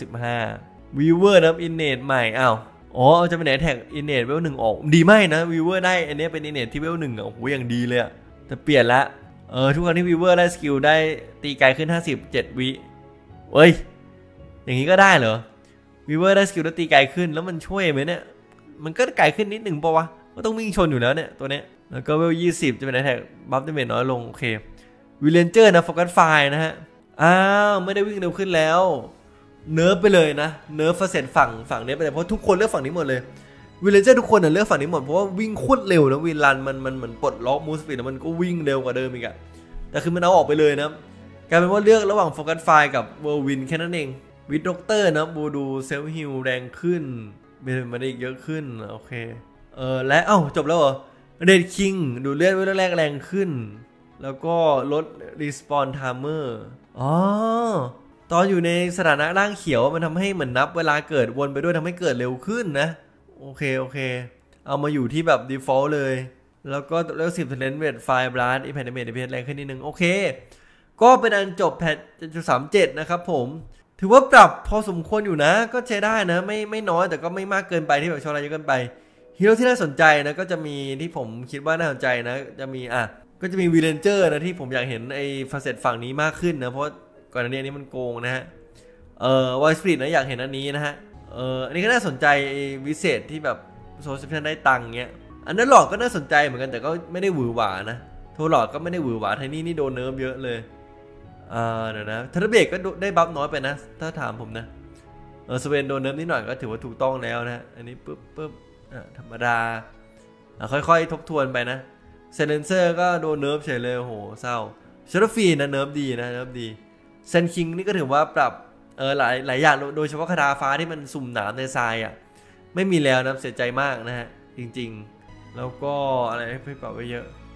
15 Weaver นะอินเนตใหม่อ้าวอ๋อจะเป็นไหนแท็กอินเนตเวล1ออกดีไหมนะ Weaver ได้อันนี้เป็นอินเนตที่เวล1อ่ะโอ้โหอย่างดีเลยแต่เปลี่ยนละทุกครั้งที่ Weaver ได้สกิลได้ตีไกลขึ้น57วิเอ้ยอย่างนี้ก็ได้เหรอ Weaver ได้สกิลแล้วตีไกลขึ้นแล้วมันช่วยไหมเนี่ยมันก็ไกลขึ้นนิดหนึ่งปะวะก็ต้องวิ่งชนอยู่แล้วเนี่ยตัวเนี้ยแล้วก็เวล20จะเป็นแท็กบัฟดาเมจน้อยลงโอเควิลเลนเจอร์นะโฟกัสไฟนะฮะอ้าวไม่ได้วิ่งเร็วขึ้นแล้วเนิร์ฟไปเลยนะเนิร์ฟเซนฝั่งนี้ไปเลยเพราะทุกคนเลือกฝั่งนี้หมดเลยวิลเลนเจอร์ทุกคนเลือกฝั่งนี้หมดเพราะว่าวิ่งโคตรเร็วนะวินลันมันเหมือนปลดล็อกมูสปีดแล้วมันก็วิ่งเร็วกว่าเดิมอีกอะแต่คือมันเอาออกไปเลยนะกลายเป็นว่าเลือกระหว่างโฟกัสไฟกับเวอร์วินแค่นั้นเองวิดด็อกเตอร์นะบูดูเซลฮิลแรงขึ้นมันได้เยอะขึ้นโอเคและจบแล้วเหรอเรดคิงดูเลือดเวลแรกแรงขึ้นแล้วก็ลดรีสปอนไทม์เมอร์ตอนอยู่ในสถานะร่างเขียวมันทำให้เหมือนนับเวลาเกิดวนไปด้วยทำให้เกิดเร็วขึ้นนะโอเคเอามาอยู่ที่แบบ default เลยแล้วก็เลเวล10 talent rate 5 blast impact damage DPS แรงขึ้นนิดนึงโอเคก็เป็นอันจบแพท 7.37 นะครับผมถือว่าปรับพอสมควรอยู่นะก็ใช้ได้นะไม่น้อยแต่ก็ไม่มากเกินไปที่แบบชอบอะไรเยอะเกินไปฮีโร่ที่น่าสนใจนะก็จะมีที่ผมคิดว่าน่าสนใจนะจะมีก็จะมีวีเลนเจอร์นะที่ผมอยากเห็นไอ้ฟาเซตฝั่งนี้มากขึ้นนะเพราะก่อนหน้านี้มันโกงนะฮะวอยสปริตนะอยากเห็นอันนี้นะฮะอันนี้ก็น่าสนใจวิเศษที่แบบโซลเซชันได้ตังค์เงี้ยอันนั้นหลอดก็น่าสนใจเหมือนกันแต่ก็ไม่ได้หวือหวานะโทรหลอดก็ไม่ได้หวือหวาไทนี่โดนเนิร์ฟเยอะเลยเดี๋ยวนะเทเลเบกก็ได้บัฟน้อยไปนะถ้าถามผมนะสเวนโดนเนิร์ฟนิดหน่อยก็ถือว่าถูกต้องแล้วนะอันนี้ปึ๊บธรรมดาค่อยๆทบทวนไปนะเซเลนเซอร์ก็โดนเนิร์ฟเฉยเลยโหเศร้าเชอร์ฟีนะเนิร์ฟดีนะเนิร์ฟดีเซนคิงนี่ก็ถือว่าปรับหลายอย่างโดยเฉพาะคาถาฟ้าที่มันสุ่มหนามในทรายไม่มีแล้วนะเสียใจมากนะฮะจริงๆแล้วก็อะไรให้ปรับไว้เยอะ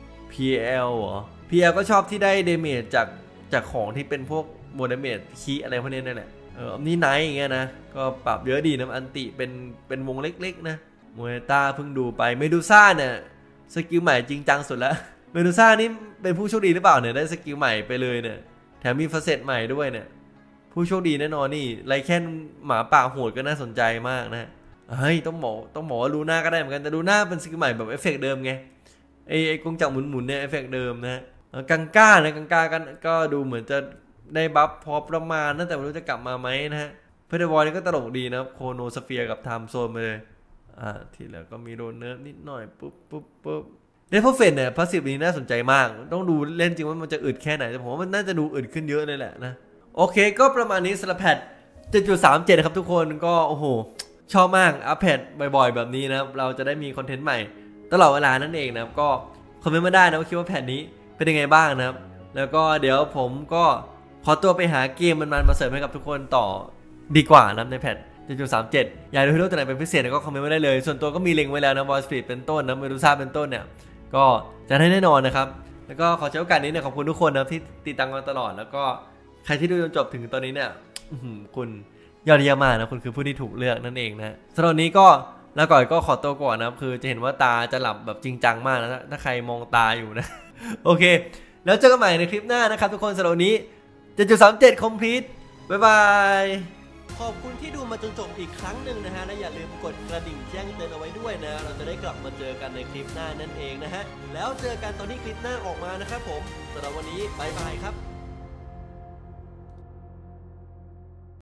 PL เหรอ PL ก็ชอบที่ได้เดเมจจากของที่เป็นพวกโมเดเมจคีอะไรพวกนี้นั่นแหละนี่ไนท์อย่างเงี้ยนะก็ปรับเยอะดีนะอันติเป็นวงเล็กๆนะโมเนต้าเพิ่งดูไปเมดูซ่าเนี่ยสกิลใหม่จริงจังสุดแล้วเมดูซ่านี่เป็นผู้โชคดีหรือเปล่าเนี่ยได้สกิลใหม่ไปเลยเนี่ยแถมมีฟาเซตใหม่ด้วยเนี่ยผู้โชคดีแน่นอนนี่ไรแค่หมาป่าโหดก็น่าสนใจมากนะเฮ้ยต้องบอกว่าลูน่าก็ได้เหมือนกันแต่ลูน่าเป็นสกิลใหม่แบบเอฟเฟกต์เดิมไงไอ้กงจักรหมุนเนี่ยเอฟเฟกต์เดิมนะกังก้าก็ดูเหมือนจะได้บัฟพอประมาณนะแต่ไม่รู้จะกลับมาไหมนะฮะเพอร์เดวอลนี่ก็ตลกดีนะโคโนสเฟียร์กับไทม์โซนไปเลยทีแล้วก็มีโดนเนิร์ฟนิดหน่อยปุ๊บเดฟเฟนเนี่ยพาสซีฟนี้น่าสนใจมากต้องดูเล่นจริงว่ามันจะอึดแค่ไหนแต่ผมว่ามันน่าจะดูอึดขึ้นเยอะเลยแหละนะโอเคก็ประมาณนี้สำหรับแพท 7.37 นะครับทุกคนก็โอ้โหชอบมากอัปเดตบ่อยๆแบบนี้นะครับเราจะได้มีคอนเทนต์ใหม่ตลอดเวลานั่นเองนะครับก็คอมเมนต์มาได้นะว่าคิดว่าแพทนี้เป็นยังไงบ้างนะครับแล้วก็เดี๋ยวผมก็ขอตัวไปหาเกมมันมาเสิร์ฟให้กับทุกคนต่อดีกว่านะในแพท 7.37 อยากดูฮีโร่ตัวไหนเป็นพิเศษก็คอมเมนต์มาได้เลยส่วนตัวก็มีเล็งไว้แล้วนะวอลสตรีทเป็นต้นนะเมดูซ่าเป็นต้นเนี่ยก็จะได้แน่นอนนะครับแล้วก็ขอใช้โอกาสนี้เนี่ยขอบคุณทุกคนนะที่ติดตามกันตลอดแล้วก็ใครที่ดูจนจบถึงตอนนี้เนี่ยคุณยอดเยี่ยมมากนะคุณคือผู้ที่ถูกเลือกนั่นเองนะสำหรับวันนี้ก็แล้วก่อนก็ขอตัวก่อนนะคือจะเห็นว่าตาจะหลับแบบจริงจังมากนะถ้าใครมองตาอยู่นะโอเคแล้วเจอกันใหม่ในคลิปหน้านะครับทุกคนสำหรับวันนี้ 7.37 complete บ๊ายบายขอบคุณที่ดูมาจนจบอีกครั้งหนึ่งนะฮะและอย่าลืมกดกระดิ่งแจ้งเตือนเอาไว้ด้วยนะเราจะได้กลับมาเจอกันในคลิปหน้านั่นเองนะฮะแล้วเจอกันตอนที่คลิปหน้าออกมานะครับผมสำหรับวันนี้บ๊ายบายครับ